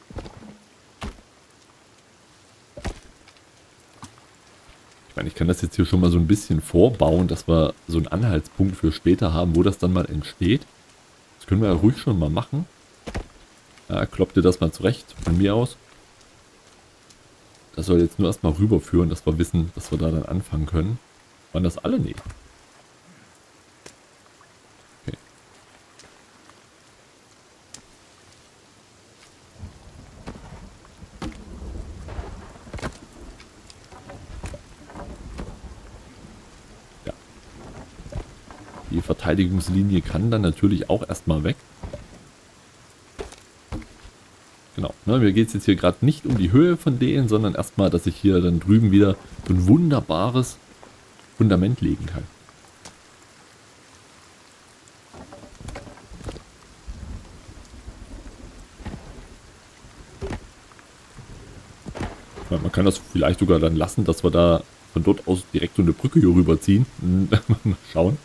Ich meine, ich kann das jetzt hier schon mal so ein bisschen vorbauen, dass wir so einen Anhaltspunkt für später haben, wo das dann mal entsteht. Das können wir ja ruhig schon mal machen. Ja, kloppt ihr das mal zurecht, von mir aus. Das soll jetzt nur erstmal rüberführen, dass wir wissen, dass wir da dann anfangen können. Waren das alle? Nee. Okay. Ja. Die Verteidigungslinie kann dann natürlich auch erstmal weg. Genau, ne, mir geht es jetzt hier gerade nicht um die Höhe von denen, sondern erstmal, dass ich hier dann drüben wieder so ein wunderbares Fundament legen kann. Ja, man kann das vielleicht sogar dann lassen, dass wir da von dort aus direkt so eine Brücke hier rüberziehen. Mal schauen.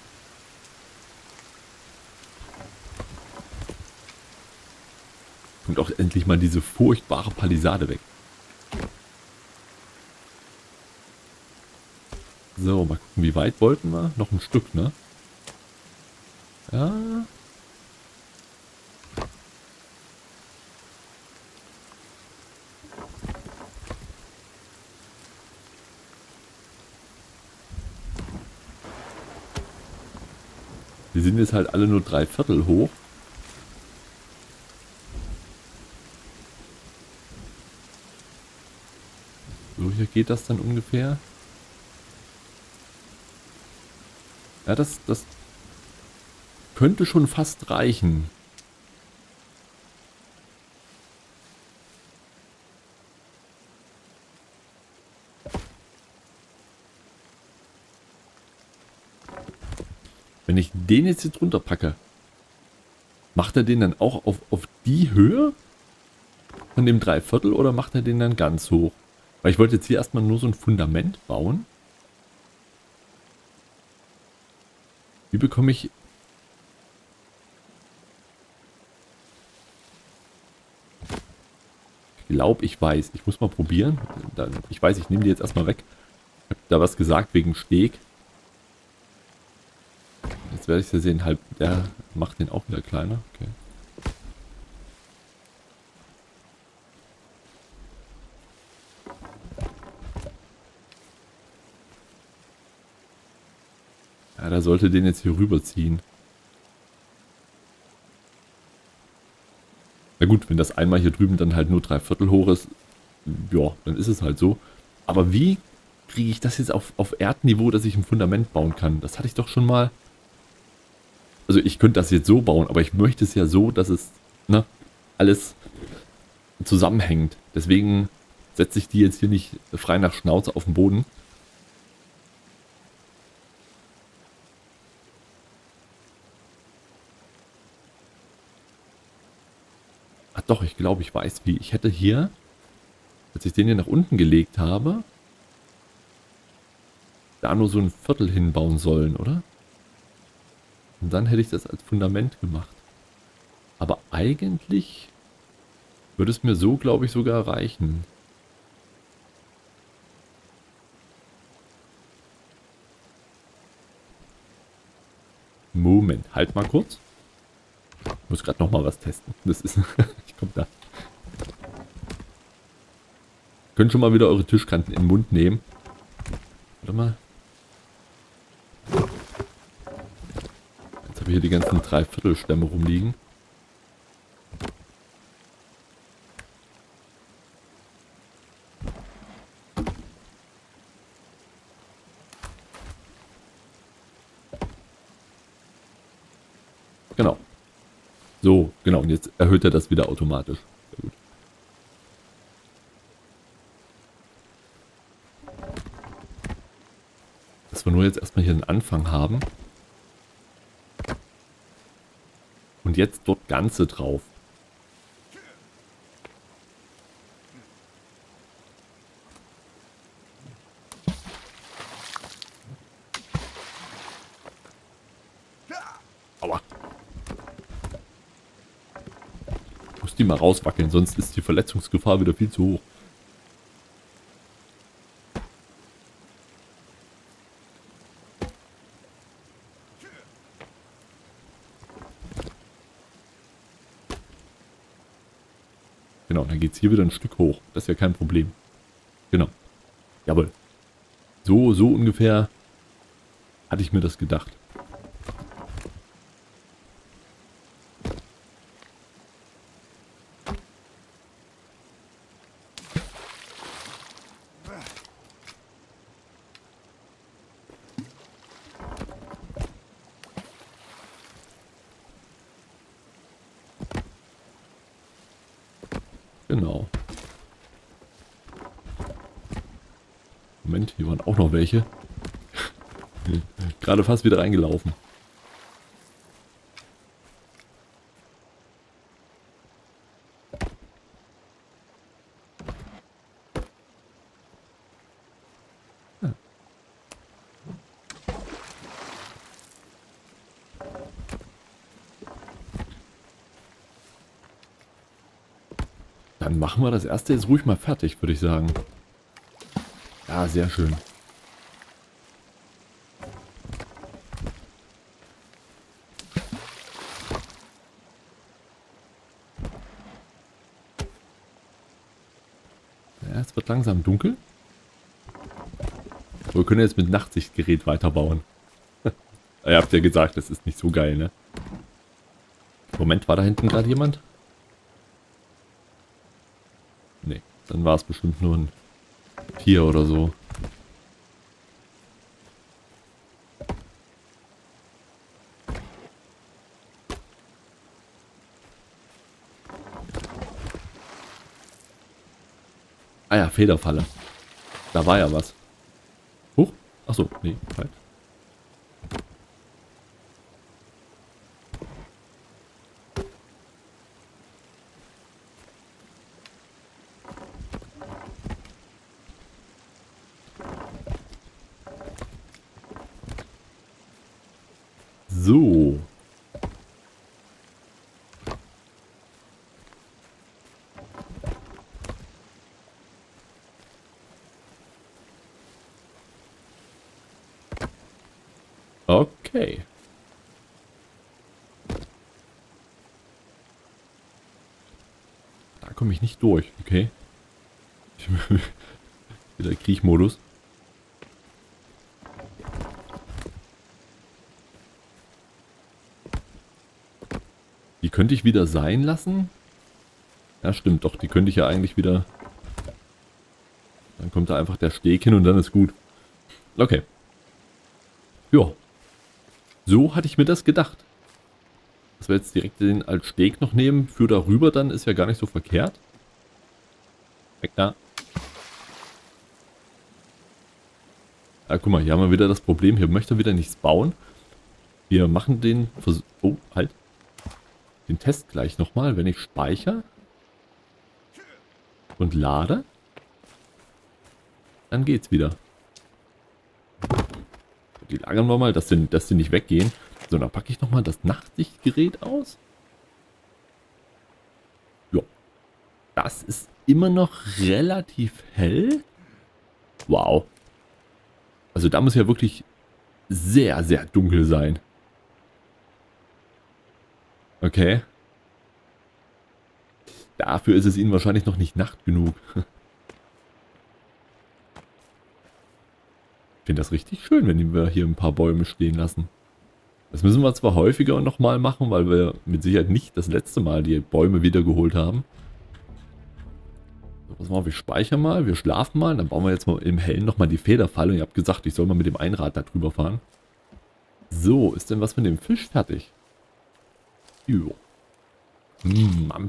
Und auch endlich mal diese furchtbare Palisade weg. So, mal gucken, wie weit wollten wir? Noch ein Stück, ne? Ja. Die sind jetzt halt alle nur drei Viertel hoch. So, hier geht das dann ungefähr. Ja, das, das könnte schon fast reichen. Wenn ich den jetzt hier drunter packe, macht er den dann auch auf, auf die Höhe von dem Dreiviertel oder macht er den dann ganz hoch? Weil ich wollte jetzt hier erstmal nur so ein Fundament bauen. Wie bekomme ich... Ich glaube, ich weiß. Ich muss mal probieren. Ich weiß, ich nehme die jetzt erstmal weg. Ich habe da was gesagt wegen Steg. Jetzt werde ich ja sehen, halb, der macht den auch wieder kleiner. Okay. Ja, da sollte den jetzt hier rüberziehen. Na gut, wenn das einmal hier drüben dann halt nur drei Viertel hoch ist, ja, dann ist es halt so. Aber wie kriege ich das jetzt auf, auf Erdniveau, dass ich ein Fundament bauen kann? Das hatte ich doch schon mal. Also ich könnte das jetzt so bauen, aber ich möchte es ja so, dass es, ne, alles zusammenhängt. Deswegen setze ich die jetzt hier nicht frei nach Schnauze auf den Boden. Ach doch, ich glaube, ich weiß wie. Ich hätte hier, als ich den hier nach unten gelegt habe, da nur so ein Viertel hinbauen sollen, oder? Und dann hätte ich das als Fundament gemacht. Aber eigentlich würde es mir so, glaube ich, sogar reichen. Moment, halt mal kurz. Ich muss gerade noch mal was testen. Das ist... ich komme da. Könnt schon mal wieder eure Tischkanten in den Mund nehmen. Warte mal. Jetzt habe ich hier die ganzen Dreiviertelstämme rumliegen. Genau. So, genau. Und jetzt erhöht er das wieder automatisch. Sehr gut. Dass wir nur jetzt erstmal hier den Anfang haben. Und jetzt dort Ganze drauf. Aua. Ich muss die mal rauswackeln, sonst ist die Verletzungsgefahr wieder viel zu hoch. Genau, dann geht es hier wieder ein Stück hoch. Das ist ja kein Problem. Genau. Jawohl. So, so ungefähr hatte ich mir das gedacht. Genau. Moment, hier waren auch noch welche. Gerade fast wieder reingelaufen. Ja. Dann machen wir das erste jetzt ruhig mal fertig, würde ich sagen. Ja, sehr schön. Ja, es wird langsam dunkel. Wir können jetzt mit Nachtsichtgerät weiterbauen. Ihr habt ja gesagt, das ist nicht so geil, ne? Moment, war da hinten gerade jemand? Nee, dann war es bestimmt nur ein Tier oder so. Ah ja, Federfalle. Da war ja was. Huch. Achso, nee, halt. So. Okay. Da komme ich nicht durch, okay. Wieder Kriechmodus. Die könnte ich wieder sein lassen. Ja, stimmt doch. Die könnte ich ja eigentlich wieder... Dann kommt da einfach der Steg hin und dann ist gut. Okay. Ja. So hatte ich mir das gedacht. Dass wir jetzt direkt den als Steg noch nehmen für darüber, dann ist ja gar nicht so verkehrt. Weg da. Ah, guck mal, hier haben wir wieder das Problem. Hier möchte er wieder nichts bauen. Wir machen den... Vers oh, halt. Den Test gleich nochmal, wenn ich speichere und lade, dann geht's wieder. Die lagern wir mal, dass die, dass die nicht weggehen. So, dann packe ich nochmal das Nachtsichtgerät aus. Ja. Das ist immer noch relativ hell. Wow. Also da muss ja wirklich sehr, sehr dunkel sein. Okay. Dafür ist es ihnen wahrscheinlich noch nicht Nacht genug. Ich finde das richtig schön, wenn wir hier ein paar Bäume stehen lassen. Das müssen wir zwar häufiger nochmal machen, weil wir mit Sicherheit nicht das letzte Mal die Bäume wiedergeholt haben. So, pass mal, wir speichern mal, wir schlafen mal, dann bauen wir jetzt mal im Hellen nochmal die Federfalle. Und ihr habt gesagt, ich soll mal mit dem Einrad da drüber fahren. So, ist denn was mit dem Fisch fertig? Jo. Hm, Mampf.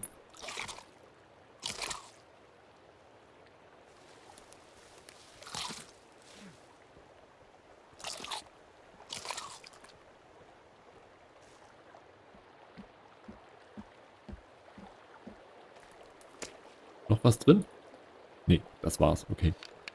Noch was drin? Nee, das war's. Okay.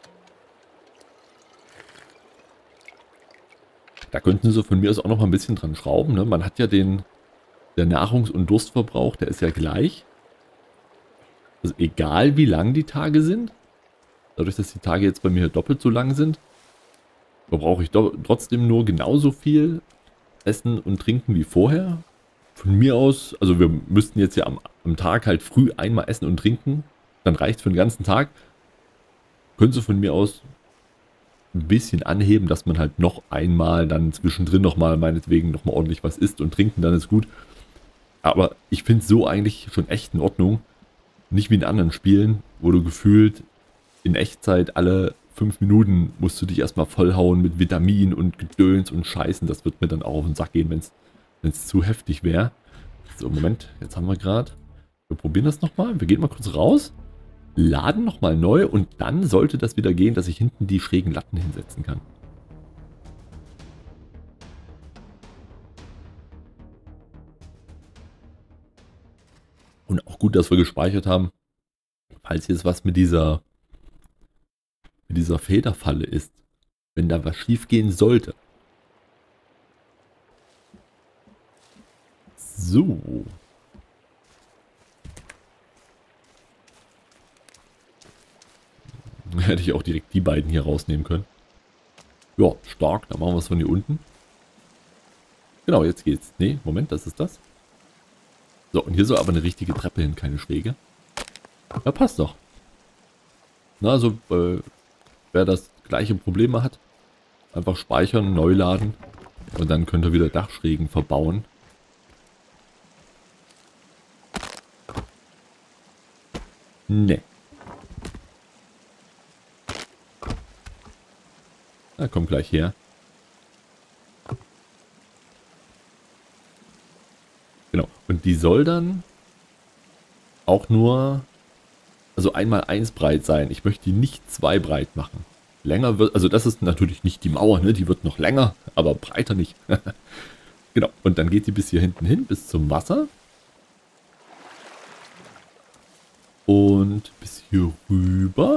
Da könnten sie von mir aus auch noch mal ein bisschen dran schrauben. Ne? Man hat ja den... Der Nahrungs- und Durstverbrauch, der ist ja gleich. Also egal wie lang die Tage sind. Dadurch, dass die Tage jetzt bei mir doppelt so lang sind, verbrauche ich trotzdem nur genauso viel Essen und Trinken wie vorher. Von mir aus, also wir müssten jetzt ja am, am Tag halt früh einmal essen und trinken. Dann reicht es für den ganzen Tag. Können Sie von mir aus ein bisschen anheben, dass man halt noch einmal dann zwischendrin nochmal meinetwegen nochmal ordentlich was isst und trinken, dann ist gut. Aber ich finde es so eigentlich schon echt in Ordnung. Nicht wie in anderen Spielen, wo du gefühlt in Echtzeit alle fünf Minuten musst du dich erstmal vollhauen mit Vitamin und Gedöns und Scheißen. Das wird mir dann auch auf den Sack gehen, wenn es zu heftig wäre. So, Moment, jetzt haben wir gerade. Wir probieren das nochmal. Wir gehen mal kurz raus, laden nochmal neu und dann sollte das wieder gehen, dass ich hinten die schrägen Latten hinsetzen kann. Und auch gut, dass wir gespeichert haben, falls jetzt was mit dieser, mit dieser Federfalle ist. Wenn da was schief gehen sollte. So. Hätte ich auch direkt die beiden hier rausnehmen können. Ja, stark. Dann machen wir es von hier unten. Genau, jetzt geht's. Nee, Moment, das ist das. So, und hier soll aber eine richtige Treppe hin, keine schräge. Ja, passt doch. Na, also, äh, wer das gleiche Problem hat, einfach speichern, neu laden. Und dann könnt ihr wieder Dachschrägen verbauen. Ne. Na, komm gleich her. Genau. Und die soll dann auch nur, also einmal eins breit sein. Ich möchte die nicht zwei breit machen. Länger wird, also das ist natürlich nicht die Mauer, ne? Die wird noch länger, aber breiter nicht. Genau. Und dann geht die bis hier hinten hin, bis zum Wasser. Und bis hier rüber.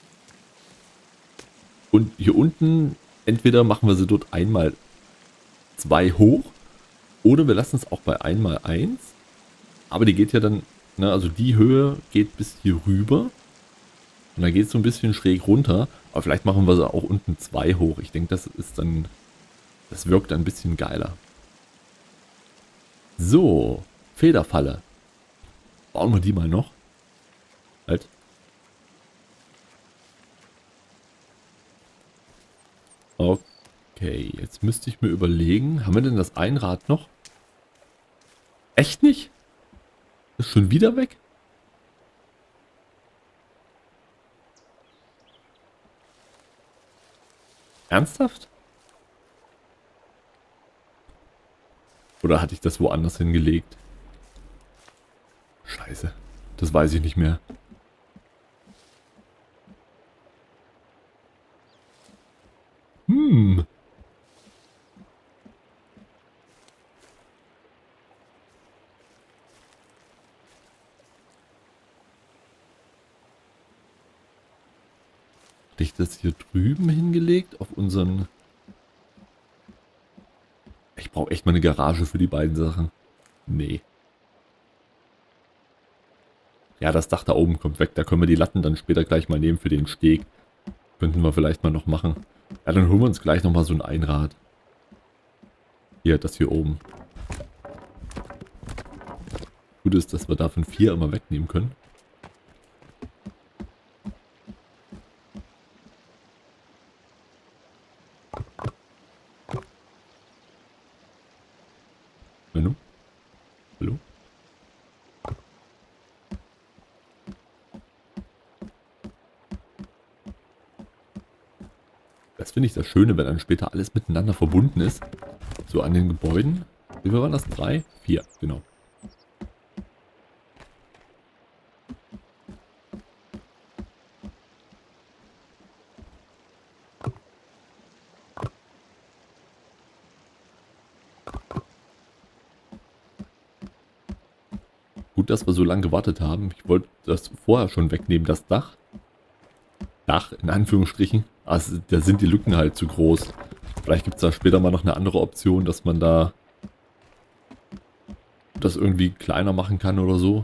Und hier unten, entweder machen wir sie dort einmal zwei hoch. Oder wir lassen es auch bei einmal eins. Aber die geht ja dann, ne, also die Höhe geht bis hier rüber. Und dann geht es so ein bisschen schräg runter. Aber vielleicht machen wir sie auch unten zwei hoch. Ich denke, das ist dann, das wirkt ein bisschen geiler. So, Federfalle. Bauen wir die mal noch. Halt. Okay, jetzt müsste ich mir überlegen, haben wir denn das Einrad noch? Echt nicht? Ist schon wieder weg? Ernsthaft? Oder hatte ich das woanders hingelegt? Scheiße, das weiß ich nicht mehr. Hm. Hatte ich das hier drüben hingelegt? Auf unseren... Ich brauche echt mal eine Garage für die beiden Sachen. Nee. Ja, das Dach da oben kommt weg. Da können wir die Latten dann später gleich mal nehmen für den Steg. Könnten wir vielleicht mal noch machen. Ja, dann holen wir uns gleich nochmal so ein Einrad. Hier, das hier oben. Gut ist, dass wir davon vier immer wegnehmen können. Hallo? Hallo? Das finde ich das Schöne, wenn dann später alles miteinander verbunden ist. So an den Gebäuden. Wie viel waren das? Drei? Vier, genau. Gut, dass wir so lange gewartet haben. Ich wollte das vorher schon wegnehmen, das Dach. Dach, in Anführungsstrichen. Also, da sind die Lücken halt zu groß. Vielleicht gibt es da später mal noch eine andere Option, dass man da das irgendwie kleiner machen kann oder so.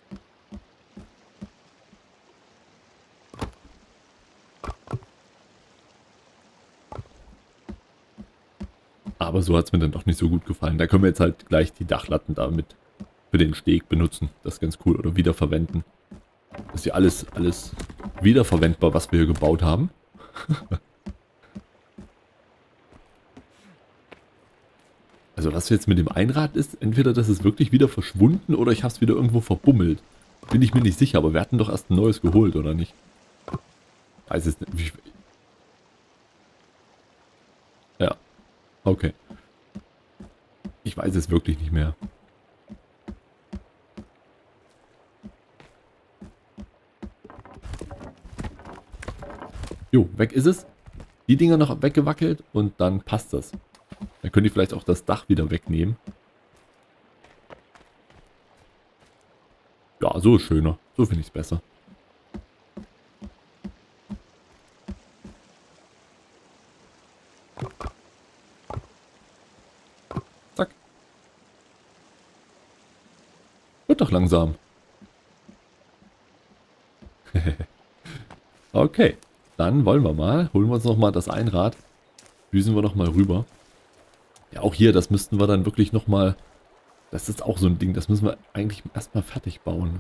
Aber so hat es mir dann doch nicht so gut gefallen. Da können wir jetzt halt gleich die Dachlatten damit für den Steg benutzen. Das ist ganz cool. Oder wiederverwenden. Das ist ja alles, alles wiederverwendbar, was wir hier gebaut haben. Also was jetzt mit dem Einrad ist, entweder das ist wirklich wieder verschwunden oder ich habe es wieder irgendwo verbummelt. Bin ich mir nicht sicher, aber wir hatten doch erst ein neues geholt, oder nicht? Weiß es nicht. Ja, okay. Ich weiß es wirklich nicht mehr. Jo, weg ist es. Die Dinger noch weggewackelt und dann passt das. Dann könnt ihr vielleicht auch das Dach wieder wegnehmen. Ja, so ist schöner. So finde ich es besser. Zack. Wird doch langsam. Okay, dann wollen wir mal. Holen wir uns nochmal das Einrad. Düsen wir nochmal rüber. Ja, auch hier, das müssten wir dann wirklich nochmal... Das ist auch so ein Ding, das müssen wir eigentlich erstmal fertig bauen.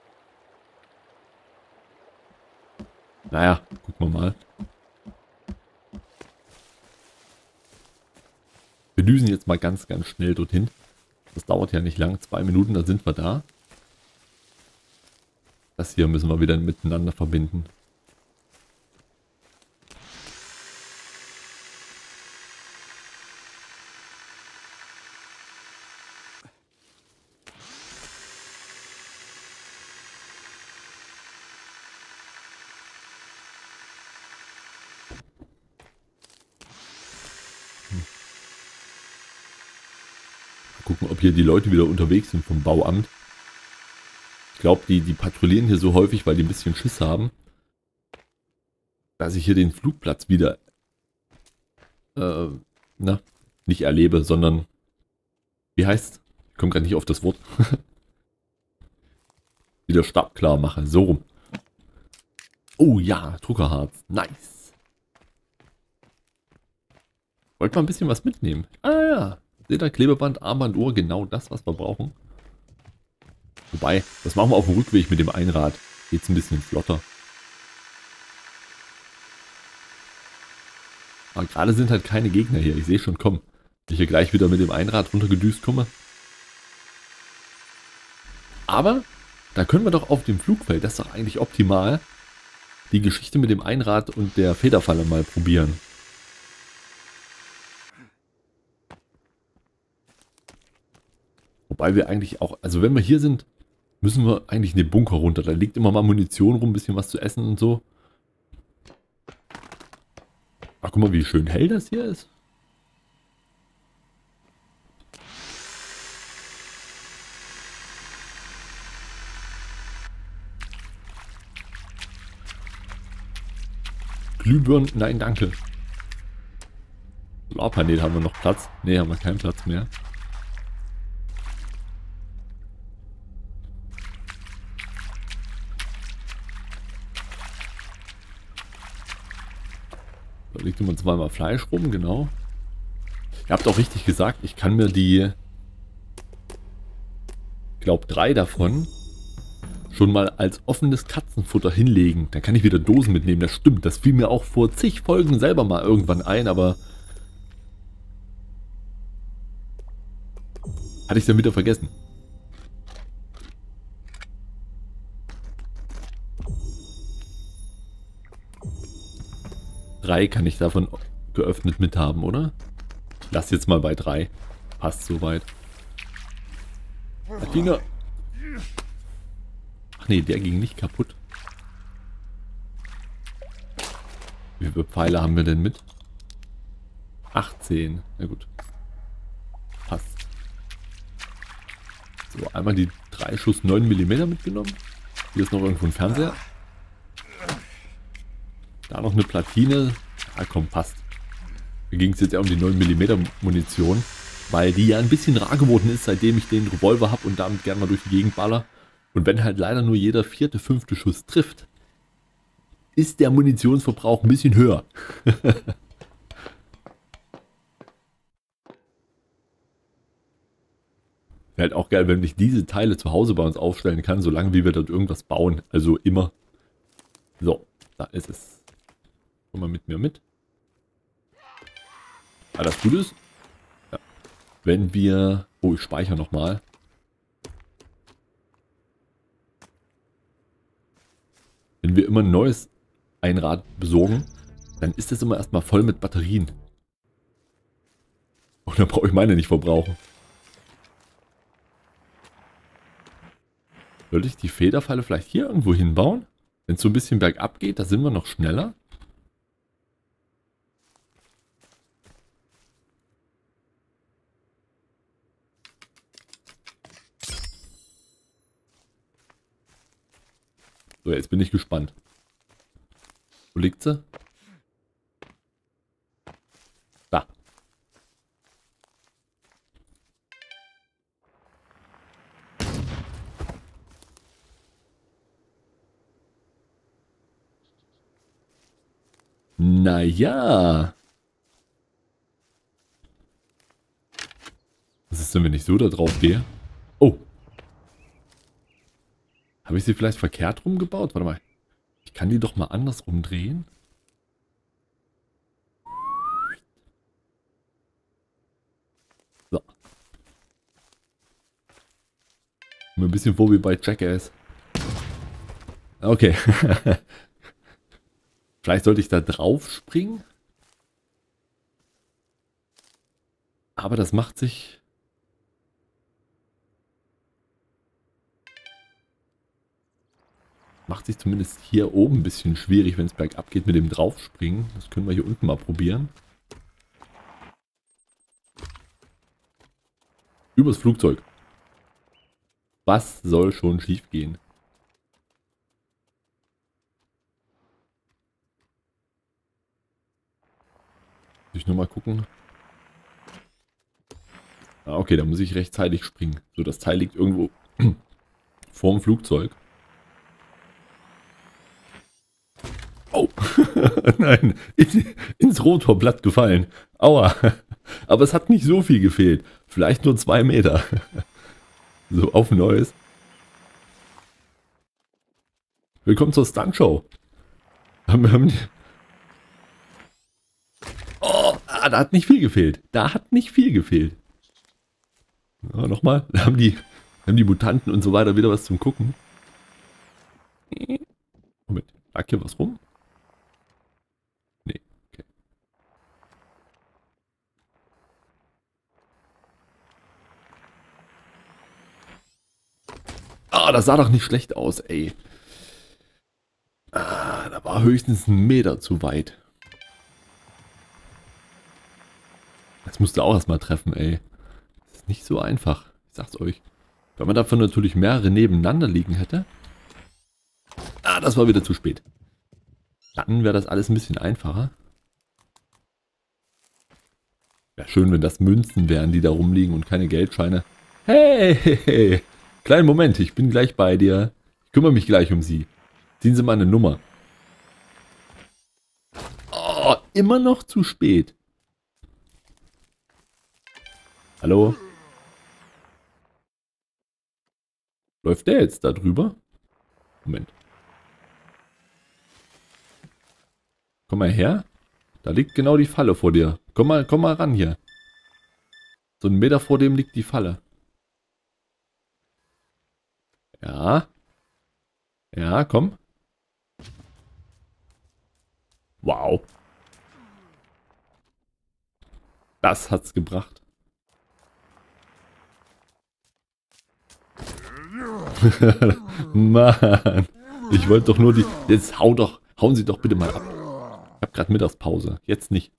Naja, gucken wir mal. Wir düsen jetzt mal ganz, ganz schnell dorthin. Das dauert ja nicht lang. Zwei Minuten, dann sind wir da. Das hier müssen wir wieder miteinander verbinden. Gucken, ob hier die Leute wieder unterwegs sind vom Bauamt. Ich glaube, die, die patrouillieren hier so häufig, weil die ein bisschen Schiss haben, dass ich hier den Flugplatz wieder, äh, na, nicht erlebe, sondern, wie heißt, ich komme gerade nicht auf das Wort, wieder startklar mache, so rum. Oh ja, Druckerharz, nice. Wollte mal ein bisschen was mitnehmen. Ah ja, seht ihr, Klebeband, Armbanduhr, genau das, was wir brauchen. Wobei, das machen wir auf dem Rückweg mit dem Einrad. Geht's ein bisschen flotter. Aber gerade sind halt keine Gegner hier. Ich sehe schon, komm. Wenn ich hier gleich wieder mit dem Einrad runtergedüst komme. Aber, da können wir doch auf dem Flugfeld, das ist doch eigentlich optimal, die Geschichte mit dem Einrad und der Federfalle mal probieren. Wobei wir eigentlich auch, also wenn wir hier sind, müssen wir eigentlich in den Bunker runter. Da liegt immer mal Munition rum, ein bisschen was zu essen und so. Ach, guck mal, wie schön hell das hier ist. Glühbirnen, nein, danke. Solarpanel haben wir noch Platz. Ne, haben wir keinen Platz mehr. Da liegt immer zweimal Fleisch rum, genau. Ihr habt auch richtig gesagt, ich kann mir die, ich glaube drei davon, schon mal als offenes Katzenfutter hinlegen. Dann kann ich wieder Dosen mitnehmen. Das stimmt, das fiel mir auch vor zig Folgen selber mal irgendwann ein, aber hatte ich dann wieder vergessen. Drei kann ich davon geöffnet mithaben, oder? Lass jetzt mal bei drei. Passt soweit. Martina. Ach nee, der ging nicht kaputt. Wie viele Pfeile haben wir denn mit? achtzehn. Na gut. Passt. So, einmal die drei Schuss neun Millimeter mitgenommen. Hier ist noch irgendwo ein Fernseher. Da noch eine Platine. Ah komm, passt. Da ging es jetzt ja um die neun Millimeter Munition, weil die ja ein bisschen rar geworden ist, seitdem ich den Revolver habe und damit gerne mal durch die Gegend baller. Und wenn halt leider nur jeder vierte, fünfte Schuss trifft, ist der Munitionsverbrauch ein bisschen höher. Wäre halt auch geil, wenn ich diese Teile zu Hause bei uns aufstellen kann, solange wie wir dort irgendwas bauen. Also immer. So, da ist es. Komm mal mit mir mit. Ah, das gut ist. Ja. Wenn wir... Oh, ich speichere nochmal. Wenn wir immer ein neues Einrad besorgen, dann ist das immer erstmal voll mit Batterien. Und dann brauche ich meine nicht verbrauchen. Sollte ich die Federfalle vielleicht hier irgendwo hinbauen? Wenn es so ein bisschen bergab geht, da sind wir noch schneller. So, jetzt bin ich gespannt. Wo liegt sie? Da. Naja. Was ist denn, wenn ich so da drauf gehe? Oh. Habe ich sie vielleicht verkehrt rumgebaut? Warte mal. Ich kann die doch mal andersrum drehen. Mir ein bisschen vor wie bei Jackass. Okay. Vielleicht sollte ich da drauf springen. Aber das macht sich... Macht sich zumindest hier oben ein bisschen schwierig, wenn es bergab geht mit dem Draufspringen. Das können wir hier unten mal probieren. Übers Flugzeug. Was soll schon schief gehen? Muss ich nur mal gucken. Ah, okay, da muss ich rechtzeitig springen. So, das Teil liegt irgendwo vorm Flugzeug. Oh, nein, in, ins Rotorblatt gefallen. Aua, aber es hat nicht so viel gefehlt. Vielleicht nur zwei Meter. So, auf Neues. Willkommen zur Stuntshow. Haben, haben die... Oh, ah, da hat nicht viel gefehlt. Da hat nicht viel gefehlt. Ja, nochmal. Da haben die, haben die Mutanten und so weiter wieder was zum Gucken. Moment, lag hier was rum? Nee, okay. Ah, das sah doch nicht schlecht aus, ey. Ah, da war höchstens ein Meter zu weit. Das musste auch erstmal treffen, ey. Das ist nicht so einfach. Ich sag's euch. Wenn man davon natürlich mehrere nebeneinander liegen hätte. Ah, das war wieder zu spät. Dann wäre das alles ein bisschen einfacher. Wäre schön, wenn das Münzen wären, die da rumliegen und keine Geldscheine. Hey, hey, hey. Kleinen Moment, ich bin gleich bei dir. Ich kümmere mich gleich um Sie. Ziehen Sie mal eine Nummer. Oh, immer noch zu spät. Hallo? Läuft der jetzt da drüber? Moment. Komm mal her. Da liegt genau die Falle vor dir. Komm mal, komm mal ran hier. So einen Meter vor dem liegt die Falle. Ja. Ja, komm. Wow. Das hat's gebracht. Mann. Ich wollte doch nur die... Jetzt hau doch, hauen Sie doch bitte mal ab. Ich hab gerade Mittagspause. Jetzt nicht.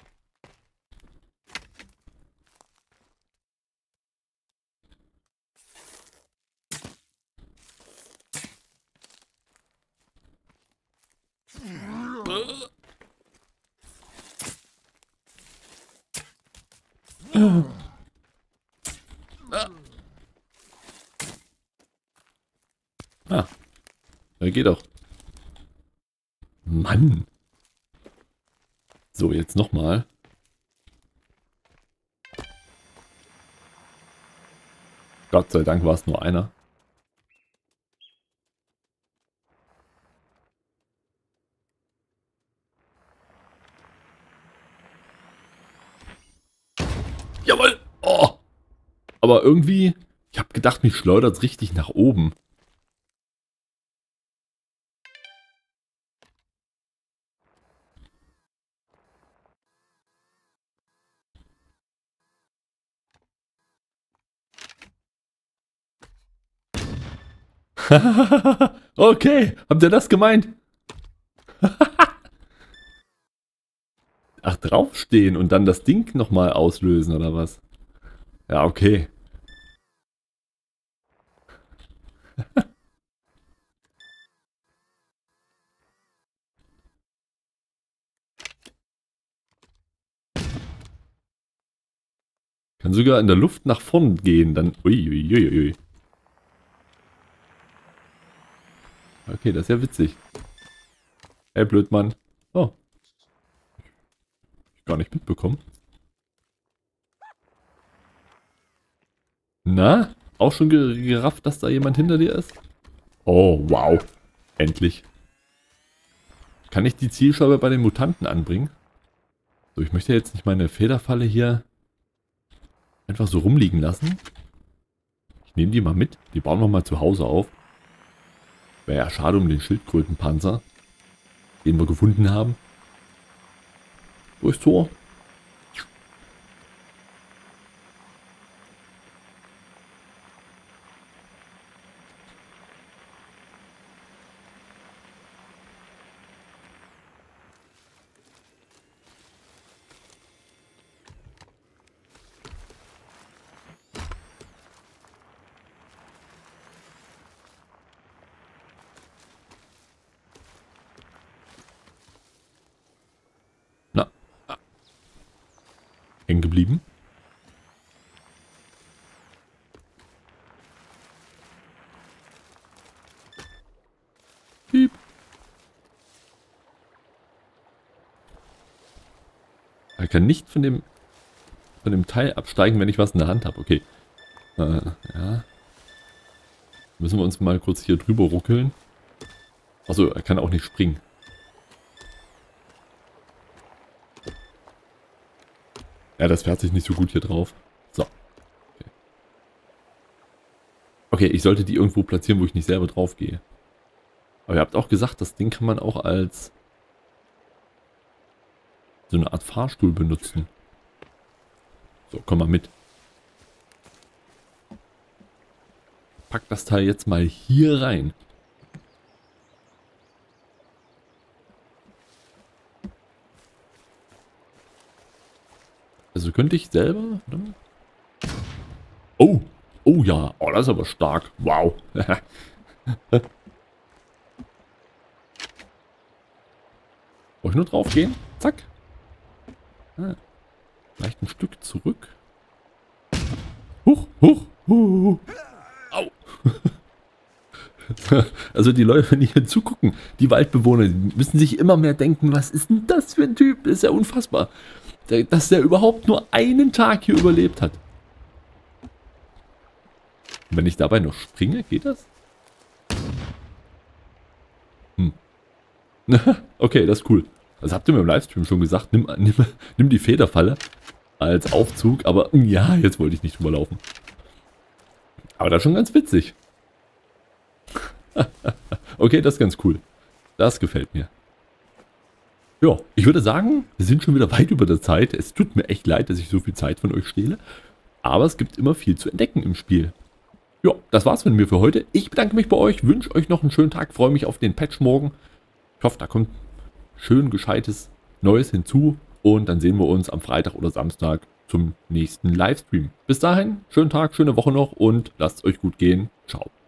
Ah. Ja, geht doch. Mann. So, jetzt nochmal. Gott sei Dank war es nur einer. Jawohl! Oh! Aber irgendwie, ich habe gedacht, mich schleudert es richtig nach oben. Okay, habt ihr das gemeint? Ach, draufstehen und dann das Ding nochmal auslösen, oder was? Ja, okay. Kann sogar in der Luft nach vorn gehen, dann... Uiuiuiui. Okay, das ist ja witzig. Hey, Blödmann. Oh. Ich gar nicht mitbekommen. Na? Auch schon gerafft, dass da jemand hinter dir ist? Oh, wow. Endlich. Kann ich die Zielscheibe bei den Mutanten anbringen? So, ich möchte jetzt nicht meine Federfalle hier einfach so rumliegen lassen. Ich nehme die mal mit. Die bauen wir mal zu Hause auf. Wäre ja schade um den Schildkrötenpanzer, den wir gefunden haben. Durchs Tor. Na, ah. Hängen geblieben. Piep. Er kann nicht von dem von dem Teil absteigen, wenn ich was in der Hand habe. Okay. Äh, ja. Müssen wir uns mal kurz hier drüber ruckeln. Achso, er kann auch nicht springen. Ja, das fährt sich nicht so gut hier drauf. So. Okay. Okay, ich sollte die irgendwo platzieren, wo ich nicht selber drauf gehe. Aber ihr habt auch gesagt, das Ding kann man auch als so eine Art Fahrstuhl benutzen. So, komm mal mit. Pack das Teil jetzt mal hier rein. Also könnte ich selber... Oder? Oh, oh ja. Oh, das ist aber stark. Wow. Brauche ich nur drauf gehen? Zack. Ah. Vielleicht ein Stück zurück. Huch, huch, huch. Au. Also die Leute, wenn die hier zugucken, die Waldbewohner, die müssen sich immer mehr denken, was ist denn das für ein Typ? Das ist ja unfassbar. Dass der überhaupt nur einen Tag hier überlebt hat. Und wenn ich dabei noch springe, geht das? Hm. Okay, das ist cool. Das habt ihr mir im Livestream schon gesagt. Nimm, nimm, nimm die Federfalle als Aufzug. Aber ja, jetzt wollte ich nicht drüber laufen. Aber das ist schon ganz witzig. Okay, das ist ganz cool. Das gefällt mir. Ja, ich würde sagen, wir sind schon wieder weit über der Zeit. Es tut mir echt leid, dass ich so viel Zeit von euch stehle. Aber es gibt immer viel zu entdecken im Spiel. Ja, das war's von mir für heute. Ich bedanke mich bei euch, wünsche euch noch einen schönen Tag, freue mich auf den Patch morgen. Ich hoffe, da kommt schön gescheites Neues hinzu. Und dann sehen wir uns am Freitag oder Samstag zum nächsten Livestream. Bis dahin, schönen Tag, schöne Woche noch und lasst es euch gut gehen. Ciao.